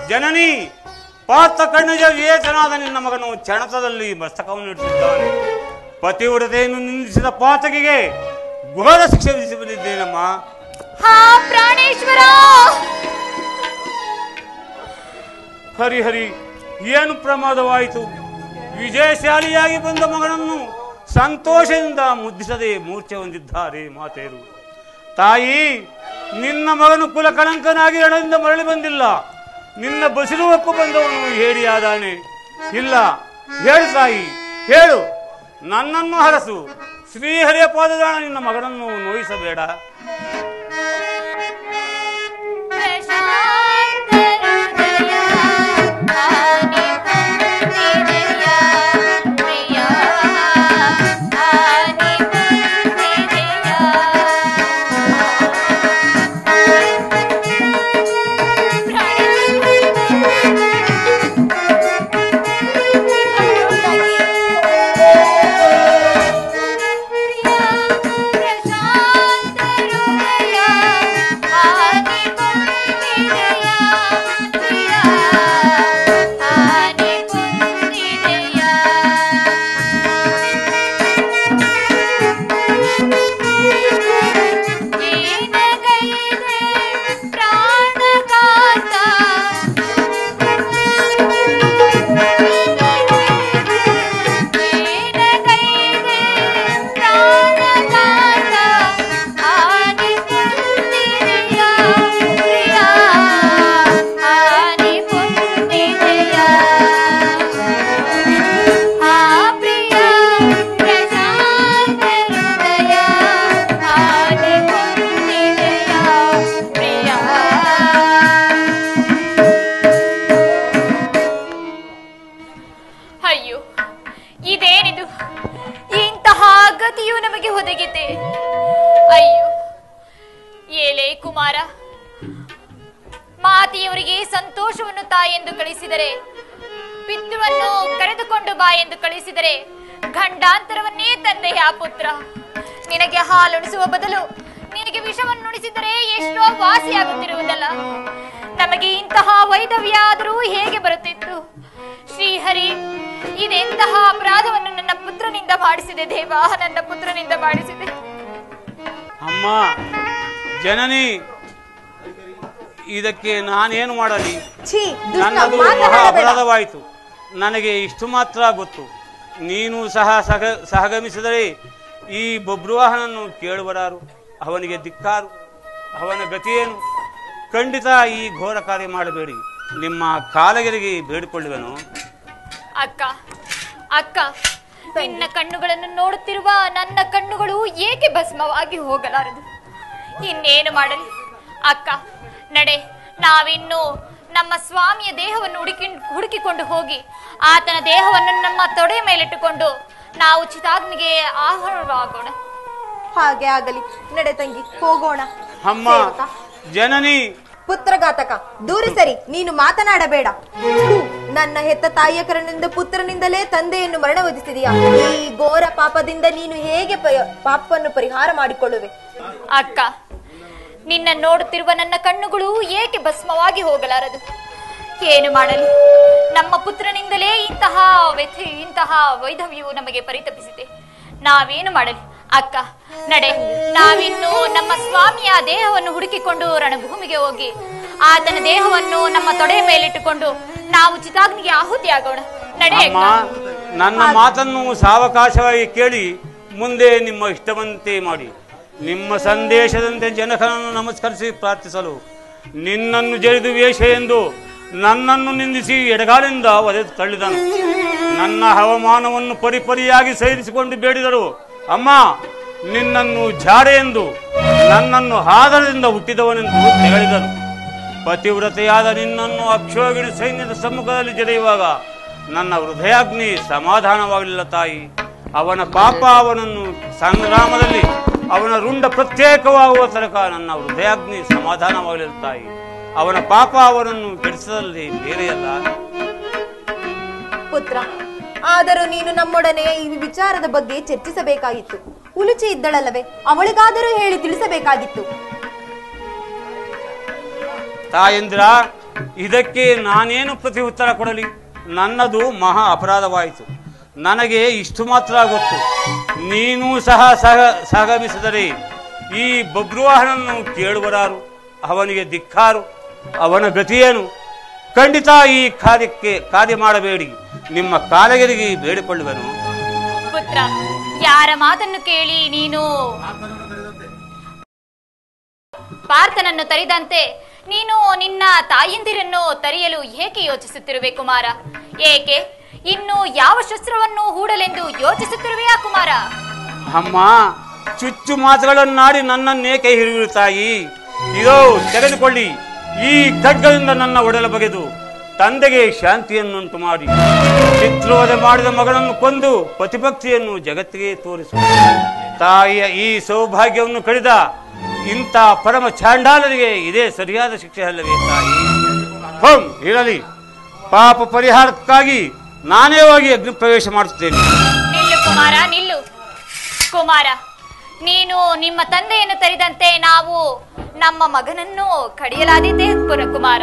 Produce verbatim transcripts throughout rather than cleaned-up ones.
ಜನನಿ, ಪಾತ ಕಣ್ಣಜ ವಿವೇಚನಾದ ನಿನ್ನ ಮಗನು ಚಣತದಲ್ಲಿ ಮಸ್ತಕವನ್ನು ಇಟ್ಟಿದ್ದಾನೆ. ಪತಿವ್ರತೆಯನ್ನು ನಿಂದಿಸಿದ ಪಾತಕಿಗೆ ಘೋರ ಶಿಕ್ಷೆ ವಿಧಿಸಿ ಬಂದಿದ್ದೇನಮ್ಮ. ಹಾ ಪ್ರಾಣೇಶ್ವರ, ಹರಿ ಹರಿ, ಏನು ಪ್ರಮಾದವಾಯಿತು? ವಿಜಯಶಾಲಿಯಾಗಿ ಬಂದ ಮಗನನ್ನು ಸಂತೋಷದಿಂದ ಮುದ್ದಿಸದೆ ಮೂರ್ಛೆ ಹೊಂದಿದ್ದಾರೆ ಮಾತೆಯರು. ತಾಯಿ, ನಿನ್ನ ಮಗನು ಕುಲ ಕಳಂಕನಾಗಿ ಎಡದಿಂದ ಮರಳಿ ಬಂದಿಲ್ಲ. ನಿನ್ನ ಬಸಿರುವಕ್ಕೂ ಬಂದವನು ಹೇಡಿಯಾದಾನೆ. ಇಲ್ಲ, ಹೇಳು ತಾಯಿ, ಹೇಳು. ನನ್ನನ್ನು ಹರಸು. ಶ್ರೀಹರಿಯ ಪಾದದಾಣ, ನಿನ್ನ ಮಗನನ್ನು ನೋಯಿಸಬೇಡ. ಮಾತೆಯವರಿಗೆ ಸಂತೋಷವನ್ನು ತಾ ಎಂದು ಕಳಿಸಿದರೆ, ಪಿತೃವನ್ನು ಕರೆದುಕೊಂಡು ಬಾ ಎಂದು ಕಳಿಸಿದರೆ ಗಂಡಾಂತರವನ್ನೇ ತಂದೆಯ ಪುತ್ರ. ನಿನಗೆ ಹಾಲುಣಿಸುವ ಬದಲು ನಿನಗೆ ವಿಷವನ್ನುಣಿಸಿದರೆ ಎಷ್ಟೋ ವಾಸಿಯಾಗುತ್ತಿರುವುದಲ್ಲ. ನಮಗೆ ಇಂತಹ ವೈದವ್ಯ ಆದರೂ ಹೇಗೆ ಬರುತ್ತಿತ್ತು? ಶ್ರೀಹರಿ, ಇದೆಂತಹ ಅಪರಾಧವನ್ನು ನನ್ನ ಪುತ್ರನಿಂದ ಮಾಡಿಸಿದೆ ದೇವ, ನನ್ನ ಪುತ್ರನಿಂದ ಮಾಡಿಸಿದೆ. ಅಮ್ಮ ಜನನಿ, ಇದಕ್ಕೆ ನಾನೇನು ಮಾಡಲಿ? ನನ್ನದು ಮಹಾ ಅಪರಾಧವಾಯಿತು. ನನಗೆ ಇಷ್ಟು ಮಾತ್ರ ಗೊತ್ತು. ನೀನು ಸಹ ಸಹ ಸಹಗಮಿಸಿದರೆ ಈ ಬಬ್ರುವಾಹನನ್ನು ಕೇಳುವರಾರು? ಅವನಿಗೆ ದಿಕ್ಕಾರು? ಅವನ ಗತಿಯೇನು? ಖಂಡಿತ ಈ ಘೋರ ಕಾರ್ಯ ಮಾಡಬೇಡಿ. ನಿಮ್ಮ ಕಾಲಗೆರೆಗೆ ಬೇಡಿಕೊಳ್ಳುವೆನು. ಅಕ್ಕ ಅಕ್ಕ ನಿನ್ನ ಕಣ್ಣುಗಳನ್ನು ನೋಡುತ್ತಿರುವ ನನ್ನ ಕಣ್ಣುಗಳು ಏಕೆ ಭಸ್ಮವಾಗಿ ಹೋಗಲಾರದು? ಇನ್ನೇನು ಮಾಡಲಿ ಅಕ್ಕ? ನಡೆ, ನಾವಿನ್ನು ನಮ್ಮ ಸ್ವಾಮಿಯ ದೇಹವನ್ನು ಹುಡುಕಿ ಹುಡುಕಿಕೊಂಡು ಹೋಗಿ ಆತನ ದೇಹವನ್ನು ನಮ್ಮ ತೊಡೆ ಮೇಲಿಟ್ಟುಕೊಂಡು ನಾವು ಚಿತಾಗ್ನಿಗೆ ಆಹಾರವಾಗೋಣ. ಹಾಗೆ ಆಗಲಿ, ನಡೆ ತಂಗಿ, ಹೋಗೋಣ. ಅಮ್ಮ ಜನನಿ. ಪುತ್ರಘಾತಕ, ದೂರ ಸರಿ, ನೀನು ಮಾತನಾಡಬೇಡ. ನನ್ನ ಹೆತ್ತ ತಾಯಿಯ ಕರನಿಂದ ಪುತ್ರನಿಂದಲೇ ತಂದೆಯನ್ನು ಮರಣ ಹೊದಿಸಿದೀಯಾ? ಈ ಘೋರ ಪಾಪದಿಂದ ನೀನು ಹೇಗೆ ಪಾಪವನ್ನು ಪರಿಹಾರ ಮಾಡಿಕೊಳ್ಳುವೆ? ಅಕ್ಕ, ನಿನ್ನ ನೋಡುತ್ತಿರುವ ನನ್ನ ಕಣ್ಣುಗಳು ಏಕೆ ಭಸ್ಮವಾಗಿ ಹೋಗಲಾರದು? ಏನು ಮಾಡಲಿ? ನಮ್ಮ ಪುತ್ರನಿಂದಲೇ ಇಂತಹ ವ್ಯಥೆ, ಇಂತಹ ವೈಧವ್ಯವು ನಮಗೆ ಪರಿತಪಿಸಿದೆ. ನಾವೇನು ಮಾಡಲಿ ಅಕ್ಕ? ನಡೆ, ನಾವಿನ್ನು ನಮ್ಮ ಸ್ವಾಮಿಯ ದೇಹವನ್ನು ಹುಡುಕಿಕೊಂಡು ರಣಭೂಮಿಗೆ ಹೋಗಿ ಆತನ ದೇಹವನ್ನು ನಮ್ಮ ತೊಡೆಯ ಮೇಲಿಟ್ಟುಕೊಂಡು ನಾವು ಚಿತಾಗ್ನಿಗೆ ಆಹುತಿಯಾಗೋಣ. ನಡೆ. ನನ್ನ ಮಾತನ್ನು ಸಾವಕಾಶವಾಗಿ ಕೇಳಿ ಮುಂದೆ ನಿಮ್ಮ ಇಷ್ಟವಂತೆ ಮಾಡಿ. ನಿಮ್ಮ ಸಂದೇಶದಂತೆ ಜನಕನನ್ನು ನಮಸ್ಕರಿಸಿ ಪ್ರಾರ್ಥಿಸಲು ನಿನ್ನನ್ನು ಜರಿದು ವೇಷ ಎಂದು ನನ್ನನ್ನು ನಿಂದಿಸಿ ಎಡಗಾಲಿಂದ ಒದೆದು ತಳ್ಳಿದನು. ನನ್ನ ಹವಾಮಾನವನ್ನು ಪರಿಪರಿಯಾಗಿ ಸಹಿಸಿಕೊಂಡು ಬೇಡಿದರು. ಅಮ್ಮ, ನಿನ್ನನ್ನು ಜಾಡೆ ಎಂದು, ನನ್ನನ್ನು ಆದರದಿಂದ ಹುಟ್ಟಿದವನೆಂದು ತೆಗಳಿದರು. ಪತಿವ್ರತೆಯಾದ ನಿನ್ನನ್ನು ಅಕ್ಷೋಗಿಣಿ ಸೈನ್ಯದ ಸಮ್ಮುಖದಲ್ಲಿ ಜರೆಯುವಾಗ ನನ್ನ ಹೃದಯಾಗ್ನಿ ಸಮಾಧಾನವಾಗಲಿಲ್ಲ ತಾಯಿ. ಅವನ ಪಾಪ ಅವನನ್ನು ಸಂಗ್ರಾಮದಲ್ಲಿ ಅವನ ರುಂಡ ಪ್ರತ್ಯೇಕವಾಗುವ ತನಕ ನನ್ನ ಹೃದಯಾಗ್ನಿ ಸಮಾಧಾನವಾಗಲಿಲ್ಲ ತಾಯಿ. ಅವನ ಪಾಪ ಅವನನ್ನು ಕೆಡಿಸದಲ್ಲಿ ಬೇರೆಯಲ್ಲ. ಪುತ್ರ, ಆದರೂ ನೀನು ನಮ್ಮೊಡನೆ ಈ ವಿಚಾರದ ಬಗ್ಗೆ ಚರ್ಚಿಸಬೇಕಾಗಿತ್ತು. ಉಲುಚಿ ಇದ್ದಳಲ್ಲವೇ, ಅವಳಿಗಾದರೂ ಹೇಳಿ ತಿಳಿಸಬೇಕಾಗಿತ್ತು. ತಾಯಂದಿರ, ಇದಕ್ಕೆ ನಾನೇನು ಪ್ರತಿ ಉತ್ತರ ಕೊಡಲಿ? ನನ್ನದು ಮಹಾ ಅಪರಾಧವಾಯಿತು. ನನಗೆ ಇಷ್ಟು ಮಾತ್ರ ಗೊತ್ತು, ನೀನು ಸಹ ಸಹ ಸಹಗಮಿಸಿದರೆ ಈ ಬಬ್ರುವಾಹನನ್ನು ಕೇಳುವರಾರು? ಅವನಿಗೆ ಧಿಕ್ಕಾರು. ಅವನ ಗತಿಯೇನು? ಖಂಡಿತ ಈ ಕಾರ್ಯಕ್ಕೆ ಕಾರ್ಯ ಮಾಡಬೇಡಿ, ನಿಮ್ಮ ಕಾಲಗೆರಿಗೆ ಬೇಡಿಕೊಳ್ಳುವೆನು. ಪುತ್ರ, ಯಾರ ಮಾತನ್ನು ಕೇಳಿ ನೀನು ಪಾರ್ಥನನ್ನು ತರಿದಂತೆ ನೀನು ನಿನ್ನ ತಾಯಂದಿರನ್ನು ತರಿಯಲು ಏಕೆ ಯೋಚಿಸುತ್ತಿರುವೆ ಕುಮಾರ? ಏಕೆ ಇನ್ನು ಯಾವ ಶಸ್ತ್ರವನ್ನು ಹೂಡಲೆಂದು ಯೋಚಿಸುತ್ತಿರುವೆಯಾ ಕುಮಾರ? ಅಮ್ಮ, ಚುಚ್ಚು ಮಾತುಗಳನ್ನಾಡಿ ನನ್ನನ್ನೇಕೆ ಹಿರಿಯುತ್ತಾಯಿ? ಇದೋ ತೆಗೆದುಕೊಳ್ಳಿ, ಈ ಖಡ್ಗದಿಂದ ನನ್ನ ಒಡಲ ಬಗೆದು ತಂದೆಗೆ ಶಾಂತಿಯನ್ನುಂಟು ಮಾಡಿ ಚಿತ್ರವಧೆ ಮಾಡಿದ ಮಗಳನ್ನು ಕೊಂದು ಪ್ರತಿಪಕ್ಷಿಯನ್ನು ಜಗತ್ತಿಗೆ ತೋರಿಸು. ತಾಯಿಯ ಈ ಸೌಭಾಗ್ಯವನ್ನು ಕಡಿದ ಇಂಥ ಪರಮ ಚಾಂಡಾಲರಿಗೆ ಇದೇ ಸರಿಯಾದ ಶಿಕ್ಷೆ ಅಲ್ಲವೇ ತಾಯಿ? ಹೋಂ ಇರಲಿ, ಪಾಪ ಪರಿಹಾರಕ್ಕಾಗಿ ನಾನೇ ಹೋಗಿ ಅಗ್ನಿ ಪ್ರವೇಶ ಮಾಡುತ್ತೇನೆ. ನಿಲ್ಲು ಕುಮಾರ, ನಿಲ್ಲು ಕುಮಾರ. ನೀನು ನಿಮ್ಮ ತಂದೆಯನ್ನು ತರಿದಂತೆ ನಾವು ನಮ್ಮ ಮಗನನ್ನು ಕಡಿಯಲಾದಿದ್ದೇ ಪುರ ಕುಮಾರ.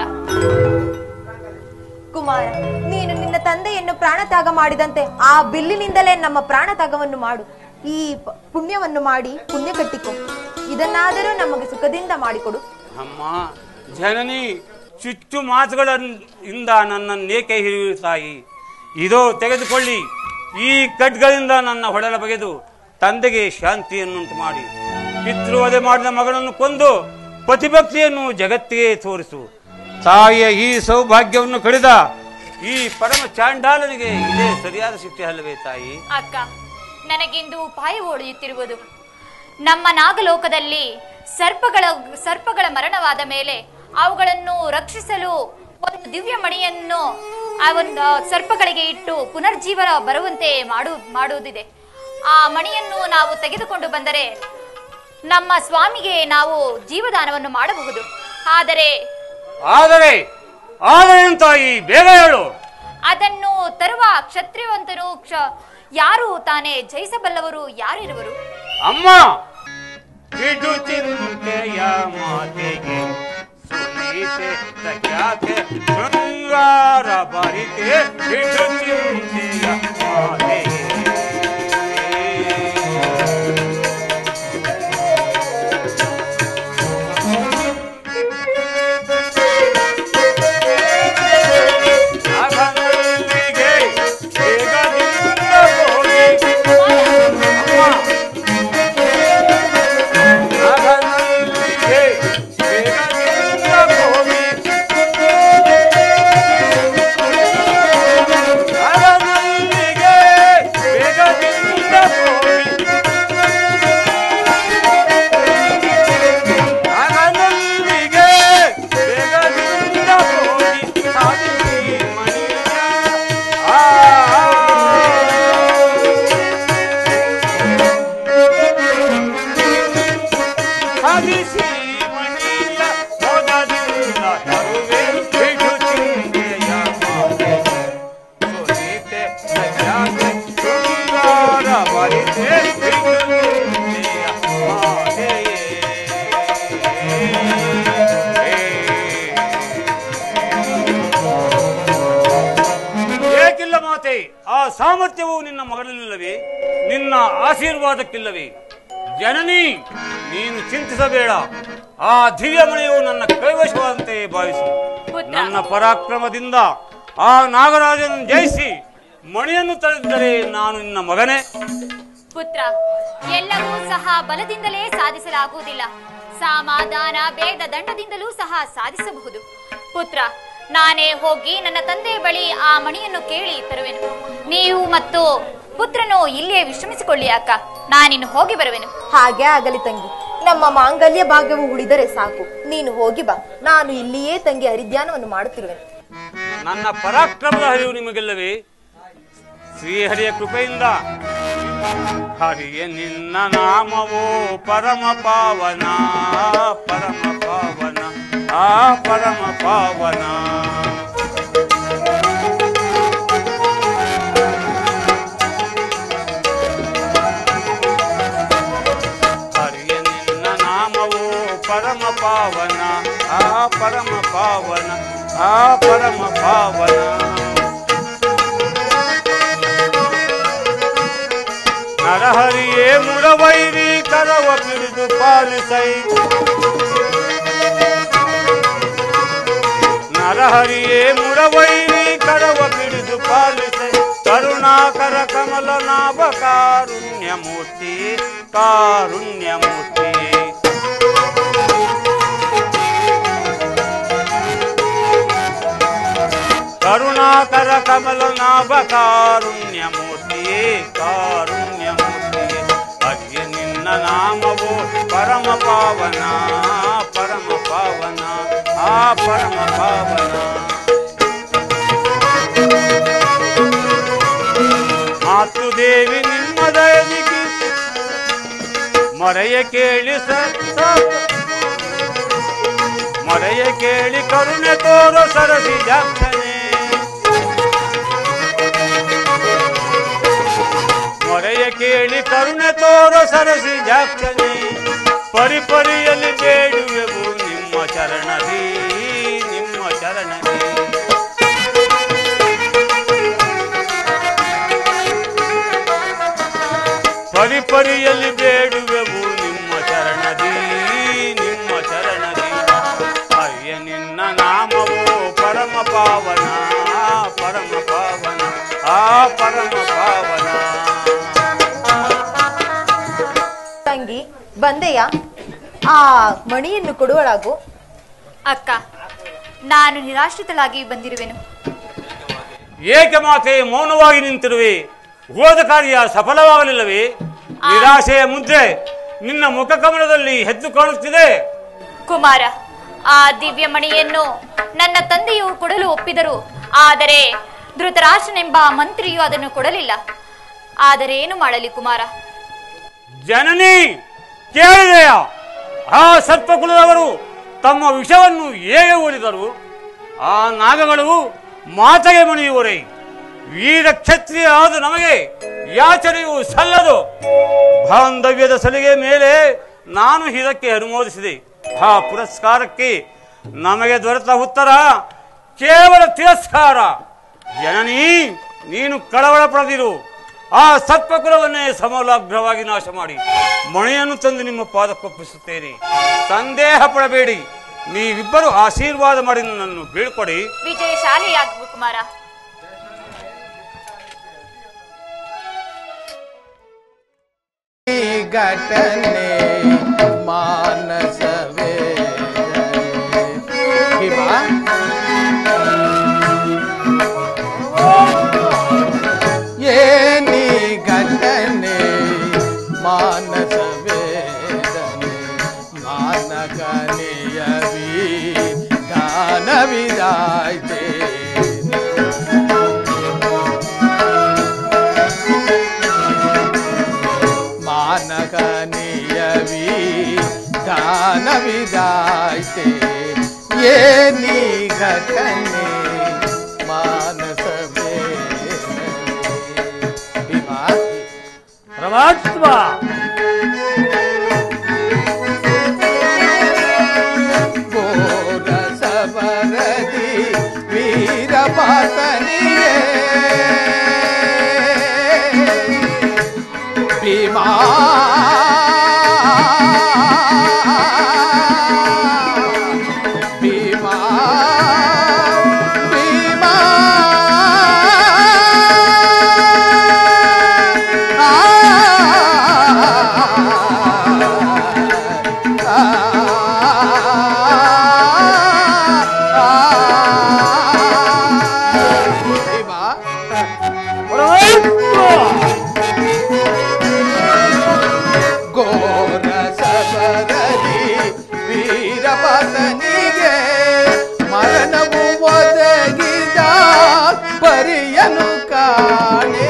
ಕುಮಾರ, ನೀನು ನಿನ್ನ ತಂದೆಯನ್ನು ಪ್ರಾಣತ್ಯಾಗ ಮಾಡಿದಂತೆ ಆ ಬಿಲ್ಲಿನಿಂದಲೇ ನಮ್ಮ ಪ್ರಾಣತ್ಯಾಗವನ್ನು ಮಾಡು. ಈ ಪುಣ್ಯವನ್ನು ಮಾಡಿ ಪುಣ್ಯ ಕಟ್ಟಿಕೊ. ಇದನ್ನಾದರೂ ನಮಗೆ ಸುಖದಿಂದ ಮಾಡಿಕೊಡು. ಅಮ್ಮ ಜನನಿ, ಚುಚ್ಚು ಮಾತುಗಳಿಂದ ನನ್ನನ್ನೇಕೆ ಹಿರಿಯುತ್ತಾಯಿ? ಇದೋ ತೆಗೆದುಕೊಳ್ಳಿ, ಈ ಖಡ್ಗದಿಂದ ನನ್ನ ಹೊಡಲ ಬಗೆದು ತಂದೆಗೆ ಶಾಂತಿಯನ್ನುಂಟು ಮಾಡಿ ಪಿತೃವಧೆ ಮಾಡಿದ ಮಗಳನ್ನು ಕೊಂದು ಪ್ರತಿಭಕ್ತಿಯನ್ನು ಜಗತ್ತಿಗೆ ತೋರಿಸು. ತಾಯಿಯ ಈ ಸೌಭಾಗ್ಯವನ್ನು ಕಡಿದ ಈ ಪರಮ ಚಾಂಡಾಲನಿಗೆ ಇದೇ ಸರಿಯಾದ ಶಿಕ್ಷೆ ಅಲ್ಲವೇ ತಾಯಿ? ಅಕ್ಕ, ನನಗಿಂದು ಉಪಾಯ ಒಡೆಯುತ್ತಿರುವುದು. ನಮ್ಮ ನಾಗಲೋಕದಲ್ಲಿ ಸರ್ಪಗಳ ಸರ್ಪಗಳ ಮರಣವಾದ ಮೇಲೆ ಅವುಗಳನ್ನು ರಕ್ಷಿಸಲು ಒಂದು ದಿವ್ಯ ಮಣಿಯನ್ನು ಅವನ್ನ ಸರ್ಪಗಳಿಗೆ ಇಟ್ಟು ಪುನರ್ಜೀವನ ಬರುವಂತೆ ಮಾಡು ಮಾಡುವುದಿದೆ. ಆ ಮಣಿಯನ್ನು ನಾವು ತೆಗೆದುಕೊಂಡು ಬಂದರೆ ನಮ್ಮ ಸ್ವಾಮಿಗೆ ನಾವು ಜೀವದಾನವನ್ನು ಮಾಡಬಹುದು. ಆದರೆ ಆದರೆ ಆದರೆ ತಾಯಿ ಬೇಗ ಹೇಳು. ಅದನ್ನು ತರುವ ಕ್ಷತ್ರಿಯವಂತರು ಯಾರು ತಾನೇ ಜಯಿಸಬಲ್ಲವರು ಯಾರಿರುವರು? ಅಮ್ಮ, ಇದು ಚಿಂತೆಯ ಮಾತೆಗೆ ಸುನೀತೆ ತಕ್ಯಾತೆ ಶೃಂಗಾರ ಬರಿತೆ ಇದು ಚಿಂತೆಯ ಮಾತೆಗೆ. ಆ ಸಾಮರ್ಥ್ಯವು ನಿನ್ನ ಮಗಳಲ್ಲಿಲ್ಲವೇ? ನಿನ್ನ ಆಶೀರ್ವಾದಕ್ಕಿಲ್ಲವೇ? ಜನನಿ, ನೀನು ಚಿಂತಿಸಬೇಡ. ಆ ದಿವ್ಯ ಮಣಿಯು ನನ್ನ ಕೈವಶವಾದಂತೆ ಭಾವಿಸು. ನನ್ನ ಪರಾಕ್ರಮದಿಂದ ಆ ನಾಗರಾಜನನ್ನು ಜಯಿಸಿ ಮಣಿಯನ್ನು ತಳೆದಿದ್ದರೆ ನಾನು ನಿನ್ನ ಮಗನೇ. ಪುತ್ರ, ಎಲ್ಲವೂ ಸಹ ಬಲದಿಂದಲೇ ಸಾಧಿಸಲಾಗುವುದಿಲ್ಲ. ಸಮಾಧಾನ ಭೇದ ದಂಡದಿಂದಲೂ ಸಹ ಸಾಧಿಸಬಹುದು. ಪುತ್ರ, ನಾನೇ ಹೋಗಿ ನನ್ನ ತಂದೆಯ ಬಳಿ ಆ ಮಣಿಯನ್ನು ಕೇಳಿ ತರುವೆನು. ನೀವು ಮತ್ತು ಪುತ್ರನು ಇಲ್ಲಿಯೇ ವಿಶ್ರಮಿಸಿಕೊಳ್ಳಿ ಅಕ್ಕ. ನಾನಿನ್ನು ಹೋಗಿ ಬರುವೆನು. ಹಾಗೆ ಆಗಲಿ ತಂಗಿ, ನಮ್ಮ ಮಾಂಗಲ್ಯ ಭಾಗ್ಯವು ಉಳಿದರೆ ಸಾಕು. ನೀನು ಹೋಗಿ ಬಾ, ನಾನು ಇಲ್ಲಿಯೇ ತಂಗಿ ಹರಿಧ್ಯಾನವನ್ನು ಮಾಡುತ್ತಿರುವೆನು. ನನ್ನ ಪರಾಕ್ರಮದ ಹರಿವು ನಿಮಗೆಲ್ಲವೇ? ಶ್ರೀಹರಿಯ ಕೃಪೆಯಿಂದ. ಹರಿಯ ನಿನ್ನ ನಾಮವೋ ಪರಮ ಪಾವನ, ಪರಮ ಪಾವನ, ಆ ಪರಮ ಪಾವನ. ಹರಿಯ ನಿನ್ನ ನಾಮವೋ ಪರಮ ಪಾವನ, ಆ ಪರಮ ಪಾವನ, ಆ ಪರಮ ಪಾವನ. ನರಹರಿಯೇ ಮುರವೈರಿ ಕರವ ಪಿಡಿದು ಪಾಲಿಸೈ. ನರಹರಿಯೇ ಮುರವೈರಿ ಕರವ ಪಿಡಿದು ಪಾಲಿಸೈ. ಕರುಣಾಕರ ಕಮಲ ನಾಭ ಕಾರುಣ್ಯಮೂರ್ತಿ ಕಾರುಣ್ಯಮೂರ್ತಿ. ಕರುಣಾಕರ ಕಮಲ ನಾಭ ಕಾರುಣ್ಯಮೂರ್ತಿಯೇ ಕಾರುಣ್ಯಮೂರ್ತಿಯೇ. ಹರಿಯ ನಿನ್ನ ನಾಮವು ಪರಮ ಪಾವನ ಪರಮ ಪಾವನ ಆ ಪರಮ ಪಾವನ. ಮಾತು ದೇವಿ ನಿಮ್ಮ ದಯವಿಗೆ ಮೊರೆಯ ಕೇಳಿ ಸತ್ತ ಮೊರೆಯ ಕೇಳಿ ಕರುಣೆ ತೋರೋ ಸರಸಿ ಜಾಕ್ಷನೆ. ಮೊರೆಯ ಕೇಳಿ ಕರುಣೆ ತೋರೋ ಸರಸಿ ಜಾಕ್ಷನೆ. ಪರಿಪರಿಯಲ್ಲಿ ಬೇಡುವೆವು ನಿಮ್ಮ ಚರಣದಿ ನಿಮ್ಮ ಚರಣದಿ. ಪರಿಪರಿಯಲ್ಲಿ ಬೇಡುವೆವು ನಿಮ್ಮ ಚರಣದಿ ನಿಮ್ಮ ಚರಣದಿ. ಅಯ್ಯ ನಿನ್ನ ನಾಮವು ಪರಮ ಪಾವನ ಪರಮ ಪಾವನ ಆ ಪರಮ ಪಾವನ. ತಂಗಿ ಬಂದೆಯ ಆ ಮಣಿಯನ್ನು ಕೊಡುವಳಾಗು. ಅಕ್ಕ, ನಾನು ನಿರಾಶ್ರಿತಳಾಗಿ ಬಂದಿರುವೆನು. ಏಕೆ ಮಾತೆ ಮೌನವಾಗಿ ನಿಂತಿರುವೆ? ಹೋದ ಕಾರ್ಯ ಸಫಲವಾಗಲಿಲ್ಲವೇ? ನಿರಾಶೆಯ ಮುದ್ರೆ ನಿನ್ನ ಮುಖ ಕಮಲದಲ್ಲಿ ಎದ್ದು ಕಾಣುತ್ತಿದೆ. ಕುಮಾರ, ಆ ದಿವ್ಯ ಮಣಿಯನ್ನು ನನ್ನ ತಂದೆಯು ಕೊಡಲು ಒಪ್ಪಿದರು. ಆದರೆ ಧೃತರಾಷ್ಟ್ರನೆಂಬ ಮಂತ್ರಿಯು ಅದನ್ನು ಕೊಡಲಿಲ್ಲ. ಆದರೆ ಏನು ಮಾಡಲಿ ಕುಮಾರ? ಜನನಿ ಕೇಳಿದೆಯ? ಆ ಸರ್ಪಕುಲದವರು ತಮ್ಮ ವಿಷವನ್ನು ಹೇಗೆ ಓದಿದರು? ಆ ನಾಗಗಳು ಮಾತೆಗೆ ಮಣಿಯುವರೇ. ವೀರ ಕ್ಷತ್ರಿಯ ಆದ ನಮಗೆ ಯಾಚನೆಯು ಸಲ್ಲದು. ಬಾಂಧವ್ಯದ ಸಲಿಗೆ ಮೇಲೆ ನಾನು ಇದಕ್ಕೆ ಅನುಮೋದಿಸಿದೆ. ಆ ಪುರಸ್ಕಾರಕ್ಕೆ ನಮಗೆ ದೊರೆತ ಉತ್ತರ ಕೇವಲ ತಿರಸ್ಕಾರ. ಜನನಿ, ನೀನು ಕಳವಳ ಪಡೆದಿರು. ಆ ಸರ್ಪಕುಲವನ್ನೇ ಸಮಲಾಗ್ರವಾಗಿ ನಾಶ ಮಾಡಿ ಮಣಿಯನ್ನು ತಂದು ನಿಮ್ಮ ಪಾದಕ್ಕೊಪ್ಪಿಸುತ್ತೇನೆ. ಸಂದೇಹ ಪಡಬೇಡಿ. ನೀವಿಬ್ಬರು ಆಶೀರ್ವಾದ ಮಾಡಿ ನನ್ನನ್ನು ಬೀಳ್ಕೊಡಿ. ವಿಜಯಶಾಲಿಯಾಗು ಕುಮಾರ. ಘಟನೆ ಮಾನಸವೇ ಏನಿ ಘಟನೆ ಮಾನಸವೇದನೆ ಮಾನಗನೆಯವಿ ಗಾನವಿದಾಯ್ತೆ. ಮಾನಗನೆಯವಿ ಗಾನವಿದಾಯ್ತೆ. ಏನಿ ಘಟನೆ ಮಾನಸವೇ ಪರಮಾತ್ಮ. ಗೋರ ಸವರದಿ ವೀರಪಾತನಿಗೆ ಭೀಮಾ ಭೀಮಾ ಭೀಮಾ ಗೋರ ಸಬರದಿ ವೀರಪತನಿಗೆ ಮರಣವು ಒದಗಿದ ಪರಿಯನು ಕಾಣೆ.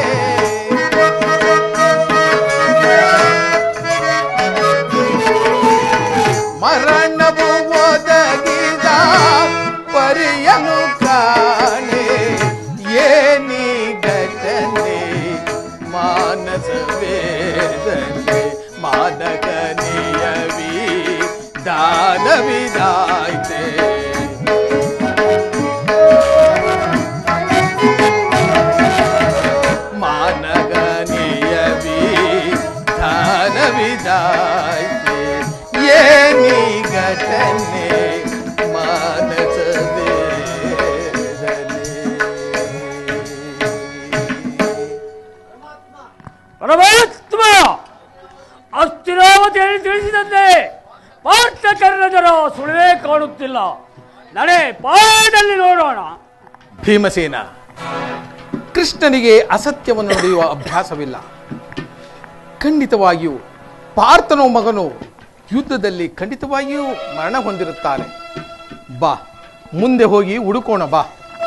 ಮರಣವು ಒದಗಿದ ಪರಿಯನು ಕಾಣೆ. ಏನಿ ಘಟನೆ ಮಾನಸವೇದನೆ ಮಾದಕನಿಯವಿ ದಾನವಿದಾಯ್ತೆ. ಗೊತ್ತಿಲ್ಲ. ನಡೆ, ಪಾಠದಲ್ಲಿ ನೋಡೋಣ. ಭೀಮಸೇನ, ಕೃಷ್ಣನಿಗೆ ಅಸತ್ಯವನ್ನು ನುಡಿಯುವ ಅಭ್ಯಾಸವಿಲ್ಲ. ಖಂಡಿತವಾಗಿಯೂ ಪಾರ್ಥನೋ ಮಗನು ಯುದ್ಧದಲ್ಲಿ ಖಂಡಿತವಾಗಿಯೂ ಮರಣ ಹೊಂದಿರುತ್ತಾರೆ. ಬಾ, ಮುಂದೆ ಹೋಗಿ ಹುಡುಕೋಣ ಬಾ.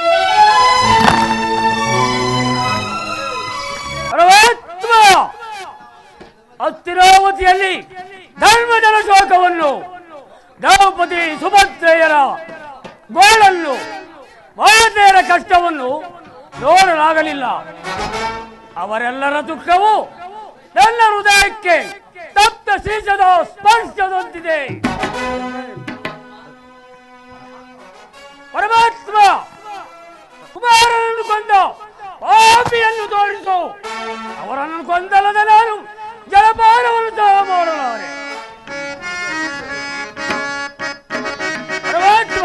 ಅಸ್ಥಿರಾವತಿಯಲ್ಲಿ ಧರ್ಮಜನ ಶೋಕವನ್ನು, ದ್ರೌಪದಿ ಸುಭದ್ರೆಯರ ಗೋಳನ್ನು, ಭಾರತೀಯರ ಕಷ್ಟವನ್ನು ನೋಡಲಾಗಲಿಲ್ಲ. ಅವರೆಲ್ಲರ ದುಃಖವು ನನ್ನ ಹೃದಯಕ್ಕೆ ತಪ್ತ ಶೀರ್ಷದ ಸ್ಪರ್ಶದೊಂದಿದೆ. ಪರಮಾತ್ಮ, ಕುಮಾರನನ್ನು ಕೊಂದ ಪಾಪಿಯನ್ನು ತೋರಿಸು. ಅವರನ್ನು ಕೊಂದಲ್ಲದ ನಾನು ಜಲಪಾನವನ್ನು ಸಹ ಮಾಡಲಾರೆ. ಪರಮಾತ್ಮ,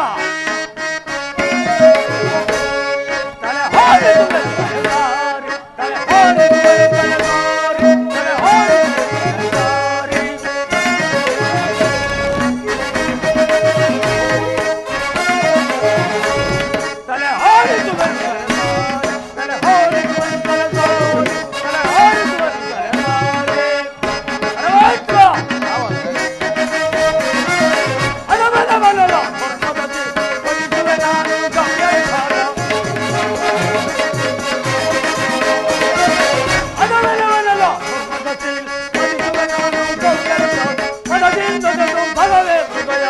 ತಲೆ ಹಾಡಿದು ತಲೆಗಾರಿ, ತಲೆ ಹಾಡಿದು ತಲೆಗಾರಿ, ತಲೆ ಹಾಡಿದು ತಲೆಗಾರಿ. ತಲೆ ಹಾಡಿದು ತಲೆಗಾರಿ, ತಲೆ ಹಾಡಿದು ತಲೆಗಾರಿ, ತಲೆ ಹಾಡಿದು ತಲೆಗಾರಿ. ಪರಮಾತ್ಮ, ಅದಮದ ಬಲದ ಪರ್ವತದಲ್ಲಿ ಒಲಿಸುವೆ ನಾನು ಗಮ್ಯಧಾರ. ಅದಮದ ಬಲದ ಪರ್ವತದಲ್ಲಿ ಒಲಿಸುವೆ ನಾನು ಗಮ್ಯಧಾರ. ಪದದಿಂದಲೂ ಪದವೇ ಹೃದಯ,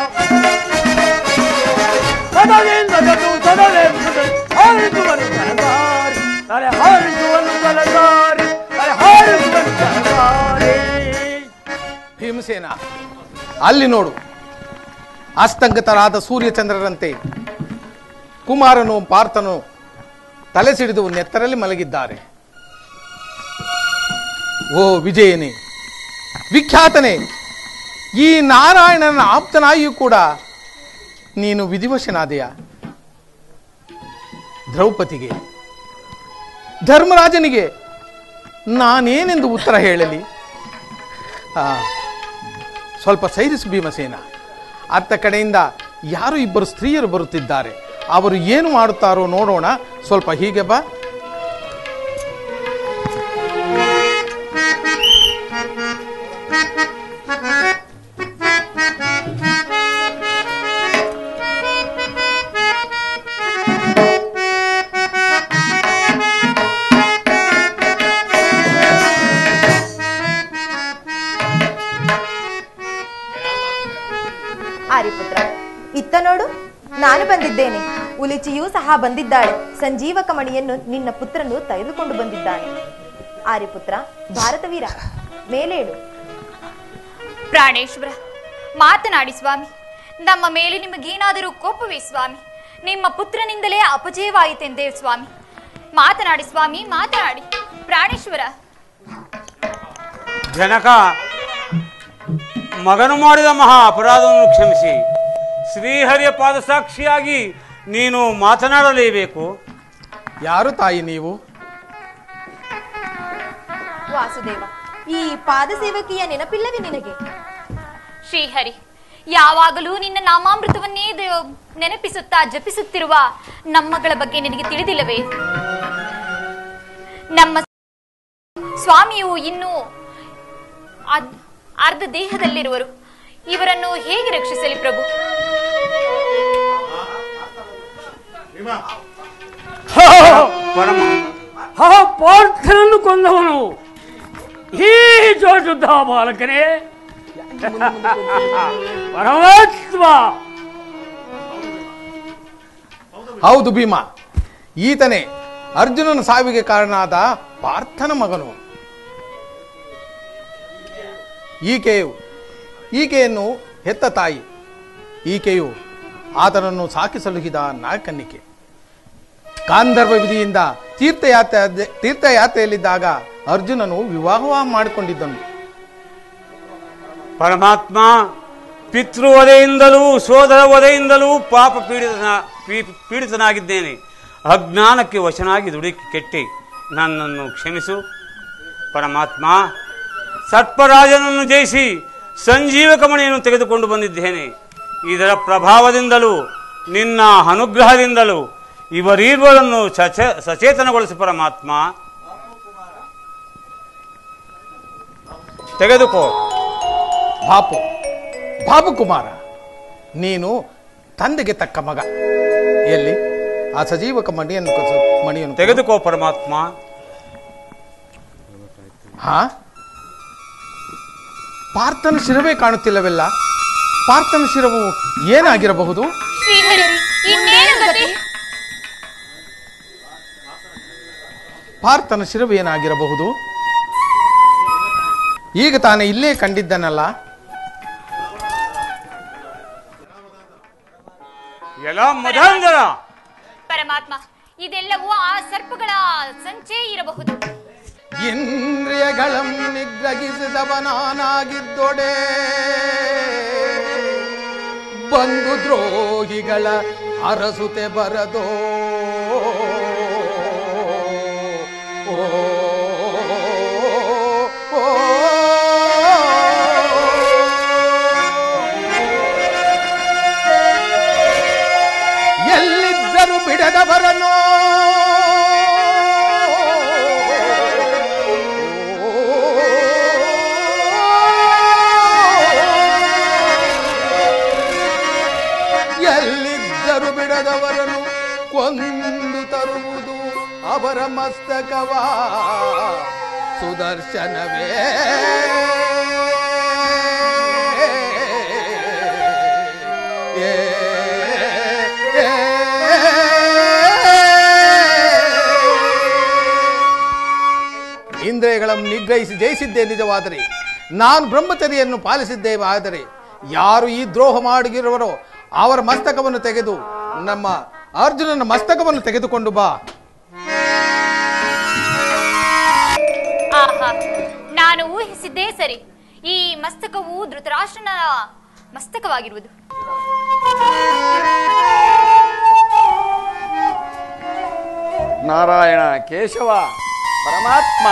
ಪದದಿಂದಲೂ ಪದವೇ ಹೃದಯ. ಹಾರಿಸುವನು ತಲೆಗಾರಿ, ತಲೆ ಹಾರಿಸುವನು ತಲೆಗಾರಿ, ತಲೆ ಹಾರಿಸುವನು ತಲೆಗಾರಿ. ಭೀಮಸೇನ, ಅಲ್ಲಿ ನೋಡು, ಅಸ್ತಂಗತರಾದ ಸೂರ್ಯಚಂದ್ರರಂತೆ ಕುಮಾರನು ಪಾರ್ಥನು ತಲೆ ಸಿಡಿದು ನೆತ್ತರಲ್ಲಿ ಮಲಗಿದ್ದಾರೆ. ಓ ವಿಜಯನೇ, ವಿಖ್ಯಾತನೇ, ಈ ನಾರಾಯಣನ ಆಪ್ತನಾಗಿಯೂ ಕೂಡ ನೀನು ವಿಧಿವಶನಾದೆಯಾ? ದ್ರೌಪದಿಗೆ, ಧರ್ಮರಾಜನಿಗೆ ನಾನೇನೆಂದು ಉತ್ತರ ಹೇಳಲಿ? ಆ, ಸ್ವಲ್ಪ ಸೈರಿಸು ಭೀಮಸೇನ. ಅತ್ತ ಕಡೆಯಿಂದ ಯಾರು ಇಬ್ಬರು ಸ್ತ್ರೀಯರು ಬರುತ್ತಿದ್ದಾರೆ. ಅವರು ಏನು ಮಾಡುತ್ತಾರೋ ನೋಡೋಣ. ಸ್ವಲ್ಪ ಹೀಗೆ ಬಾ. ಆರ್ಯಪುತ್ರ, ಇತ್ತ ನೋಡು, ನಾನು ಬಂದಿದ್ದೇನೆ. ಉಲಿಚಿಯೂ ಸಹ ಬಂದಿದ್ದಾಳೆ. ಸಂಜೀವಕ ಮಣಿಯನ್ನು ನಿನ್ನ ಪುತ್ರನು ತೆಗೆದುಕೊಂಡು ಬಂದಿದ್ದಾನೆ. ಆರ್ಯಪುತ್ರ, ಭಾರತವೀರ, ಮೇಲೇಳು. ಪ್ರಾಣೇಶ್ವರ, ಮಾತನಾಡಿ ಸ್ವಾಮಿ. ನಮ್ಮ ಮೇಲೆ ನಿಮಗೇನಾದರೂ ಕೋಪವೇ ಸ್ವಾಮಿ? ನಿಮ್ಮ ಪುತ್ರನಿಂದಲೇ ಅಪಜಯವಾಯಿತೆಂದೇ ಸ್ವಾಮಿ. ಮಾತನಾಡಿ ಸ್ವಾಮಿ, ಮಾತನಾಡಿ. ಪ್ರಾಣೇಶ್ವರ. ಜನಕ, ಮಗನು ಮಾಡಿದ ಮಹಾ ಅಪರಾಧವನ್ನು ಕ್ಷಮಿಸಿ ಶ್ರೀಹರಿಯ ಪಾದಸಾಕ್ಷಿಯಾಗಿ ನೀನು ಮಾತನಾಡಲೇಬೇಕು. ಯಾರು ತಾಯಿ ನೀವು? ವಾಸುದೇವ, ಈ ಪಾದಸೇವಕಿಯ ನೆನಪಿಲ್ಲವೇ ನಿನಗೆ? ಶ್ರೀಹರಿ, ಯಾವಾಗಲೂ ನಿನ್ನ ನಾಮಾಮೃತವನ್ನೇ ದ- ನೆನಪಿಸುತ್ತಾ ಜಪಿಸುತ್ತಿರುವ ನಮ್ಮಗಳ ಬಗ್ಗೆ ನಿನಗೆ ತಿಳಿದಿಲ್ಲವೇ? ನಮ್ಮ ಸ್ವಾಮಿಯು ಇನ್ನೂ ಅದ್- ಅರ್ಧ ದೇಹದಲ್ಲಿರುವರು. ಇವರನ್ನು ಹೇಗೆ ರಕ್ಷಿಸಲಿ ಪ್ರಭು? ಪರಮ ಆ ಪಾರ್ಥನನ್ನು ಕೊಂದವನು ಈ ಜೋಶುದ್ಧ ಬಾಲಕನೇ. ಪರಮಾತ್ಮ, ಹೌದು ಭೀಮ, ಈತನೇ ಅರ್ಜುನನ ಸಾವಿಗೆ ಕಾರಣನಾದ ಪಾರ್ಥನ ಮಗನು. ಈಕೆಯು ಈಕೆಯನ್ನು ಹೆತ್ತ ತಾಯಿ. ಈಕೆಯು ಆತನನ್ನು ಸಾಕಿ ಸಲುಹಿದ ನಾಗಕನ್ನಿಕೆ. ಗಾಂಧರ್ವ ವಿಧಿಯಿಂದ ತೀರ್ಥಯಾತ್ರೆ ತೀರ್ಥಯಾತ್ರೆಯಲ್ಲಿದ್ದಾಗ ಅರ್ಜುನನು ವಿವಾಹ ಮಾಡಿಕೊಂಡಿದ್ದನು. ಪರಮಾತ್ಮ, ಪಿತೃ ವಧೆಯಿಂದಲೂ ಸೋದರ ವಧೆಯಿಂದಲೂ ಪಾಪ ಪೀಡಿತನ ಪೀ- ಪೀಡಿತನಾಗಿದ್ದೇನೆ. ಅಜ್ಞಾನಕ್ಕೆ ವಶನಾಗಿ ದುಡುಕಿ ಕೆಟ್ಟಿ ನನ್ನನ್ನು ಕ್ಷಮಿಸು. ಪರಮಾತ್ಮ, ಸರ್ಪರಾಜನನ್ನು ಜಯಿಸಿ ಸಂಜೀವಕ ಮಣಿಯನ್ನು ತೆಗೆದುಕೊಂಡು ಬಂದಿದ್ದೇನೆ. ಇದರ ಪ್ರಭಾವದಿಂದಲೂ ನಿನ್ನ ಅನುಗ್ರಹದಿಂದಲೂ ಇವರೀರ್ವರನ್ನು ಸಚ ಸಚೇತನಗೊಳಿಸಿ ಪರಮಾತ್ಮ. ತೆಗೆದುಕೋ. ಬಾಪು ಬಾಬು ಕುಮಾರ, ನೀನು ತಂದೆಗೆ ತಕ್ಕ ಮಗ. ಎಲ್ಲಿ ಆ ಸಜೀವಕ ಮಣಿಯನ್ನು ಮಣಿಯನ್ನು ತೆಗೆದುಕೋ ಪರಮಾತ್ಮ. ಹಾ, ಪಾರ್ಥನ ಶಿರವೇ ಕಾಣುತ್ತಿಲ್ಲವೆಲ್ಲ. ಪಾರ್ಥನ ಶಿರವು ಏನಾಗಿರಬಹುದು? ಶ್ರೀಹರಿ, ಇನ್ನೇನು ಗತಿ? ಪಾರ್ಥನ ಶಿರವು ಏನಾಗಿರಬಹುದು? ಈಗ ತಾನೇ ಇಲ್ಲೇ ಕಂಡಿದ್ದನಲ್ಲ. ಎಲ್ಲ ಮಧಾಂಧರ ಪರಮಾತ್ಮ, ಇದೆಲ್ಲವೂ ಆ ಸರ್ಪಗಳ ಸಂಚೇ ಇರಬಹುದು. ಇಂದ್ರಿಯಗಳಂ ನಿಗ್ರಹಿಸಿದವನಾಗಿದ್ದೊಡೆ ಬಂದು ದ್ರೋಹಿಗಳ ಅರಸುತೆ ಬರದೋ. ಓ ಎಲ್ಲಿದ್ದರು ಬಿಡದವರನೋ ಎಲ್ಲಿದ್ದರು ಬಿಡದವರನು ಕೊಂದು ತರುವುದು ಅವರ ಮಸ್ತಕವ ಸುದರ್ಶನವೇ. ಏ ಇಂದ್ರಿಯಗಳನ್ನು ನಿಗ್ರಹಿಸಿ ಜಯಿಸಿದ್ದೇ ನಿಜವಾದರೆ, ನಾನು ಬ್ರಹ್ಮಚರ್ಯನ್ನು ಪಾಲಿಸಿದ್ದೇ ಆದರೆ, ಯಾರು ಈ ದ್ರೋಹ ಮಾಡಿರುವರೋ ಅವರ ಮಸ್ತಕವನ್ನು ತೆಗೆದು ನಮ್ಮ ಅರ್ಜುನನ ಮಸ್ತಕವನ್ನು ತೆಗೆದುಕೊಂಡು ಬಾ. ಆಹಾ, ನಾನು ಊಹಿಸಿದ್ದೇ ಸರಿ. ಈ ಮಸ್ತಕವು ಧೃತರಾಷ್ಟ್ರನ ಮಸ್ತಕವಾಗಿರುವುದು. ನಾರಾಯಣ, ಕೇಶವ, ಪರಮಾತ್ಮ.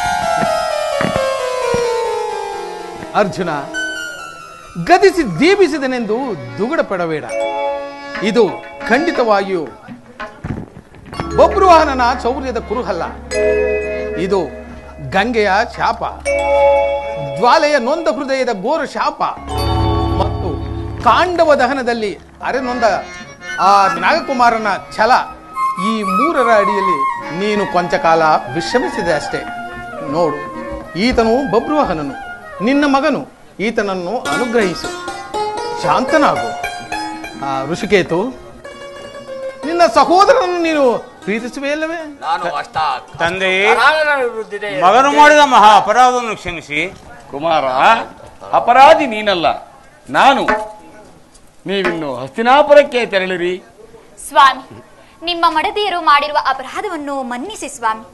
ಅರ್ಜುನ, ಗದಿಸಿ ದೀಪಿಸಿದನೆಂದು ದುಗುಡ ಪಡಬೇಡ. ಇದು ಖಂಡಿತವಾಗಿಯೂ ಬಬ್ರುವಾಹನನ ಚೌರ್ಯದ ಕುರುಹಲ್ಲ. ಇದು ಗಂಗೆಯ ಶಾಪ, ಜ್ವಾಲೆಯ ನೊಂದ ಹೃದಯದ ಘೋರ ಶಾಪ ಮತ್ತು ಕಾಂಡವ ದಹನದಲ್ಲಿ ಅರೆನೊಂದ ಆ ನಾಗಕುಮಾರನ ಛಲ. ಈ ಮೂರರ ಅಡಿಯಲ್ಲಿ ನೀನು ಕೊಂಚಕಾಲ ವಿಶ್ರಮಿಸಿದೆ ಅಷ್ಟೇ. ನೋಡು, ಈತನು ಬಬ್ರುವಾಹನನು, ನಿನ್ನ ಮಗನು. ಈತನನ್ನು ಅನುಗ್ರಹಿಸು, ಶಾಂತನಾಗು. ಆ ಋಷಿಕೇತು, ನಿನ್ನ ಸಹೋದರನನ್ನು ನೀನು ಪ್ರೀತಿಸುವೆಯಲ್ಲವೇ? ನಾನು ಅಷ್ಟ ತಂದೆಯೇ, ಮಗನು ಮಾಡಿದ ಮಹಾ ಅಪರಾಧವನ್ನು ಕ್ಷಮಿಸಿ. ಕುಮಾರ, ಅಪರಾಧಿ ನೀನಲ್ಲ, ನಾನು. ನೀವಿನ್ನು ಹಸ್ತಿನಾಪುರಕ್ಕೆ ತೆರಳಿರಿ. ಸ್ವಾಮಿ, ನಿಮ್ಮ ಮಡದಿಯರು ಮಾಡಿರುವ ಅಪರಾಧವನ್ನು ಮನ್ನಿಸಿ ಸ್ವಾಮಿ.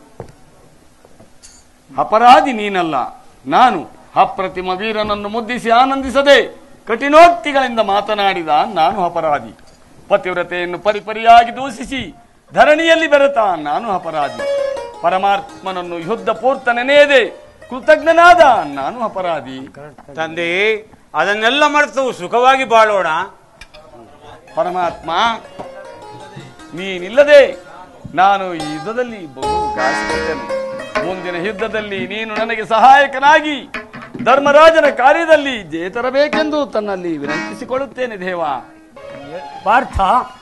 ಅಪರಾಧಿ ನೀನಲ್ಲ, ನಾನು. ಅಪ್ರತಿಮ ವೀರನನ್ನು ಮುದ್ದಿಸಿ ಆನಂದಿಸದೆ ಕಠಿಣೋಕ್ತಿಗಳಿಂದ ಮಾತನಾಡಿದ ನಾನು ಅಪರಾಧಿ. ಪತಿವ್ರತೆಯನ್ನು ಪರಿಪರಿಯಾಗಿ ದೂಷಿಸಿ ಧರಣಿಯಲ್ಲಿ ಬೆರೆತ ನಾನು ಅಪರಾಧಿ. ಪರಮಾತ್ಮನನ್ನು ಯುದ್ಧ ಪೂರ್ತ ನೆನೆಯದೆ ಕೃತಜ್ಞನಾದ ನಾನು ಅಪರಾಧಿ. ತಂದೆಯೇ, ಅದನ್ನೆಲ್ಲ ಮರೆತು ಸುಖವಾಗಿ ಬಾಳೋಣ. ಪರಮಾತ್ಮ, ನೀನಿಲ್ಲದೆ ನಾನು ಈ ಯುದ್ಧದಲ್ಲಿ ಬಹು ಗಾಸಿದ್ದೇನೆ. ಮುಂದಿನ ಯುದ್ಧದಲ್ಲಿ ನೀನು ನನಗೆ ಸಹಾಯಕನಾಗಿ ಧರ್ಮರಾಜನ ಕಾರ್ಯದಲ್ಲಿ ಜಯ ತರಬೇಕೆಂದು ತನ್ನಲ್ಲಿ ವಿನಂತಿಸಿಕೊಳ್ಳುತ್ತೇನೆ ದೇವ. ಪಾರ್ಥ,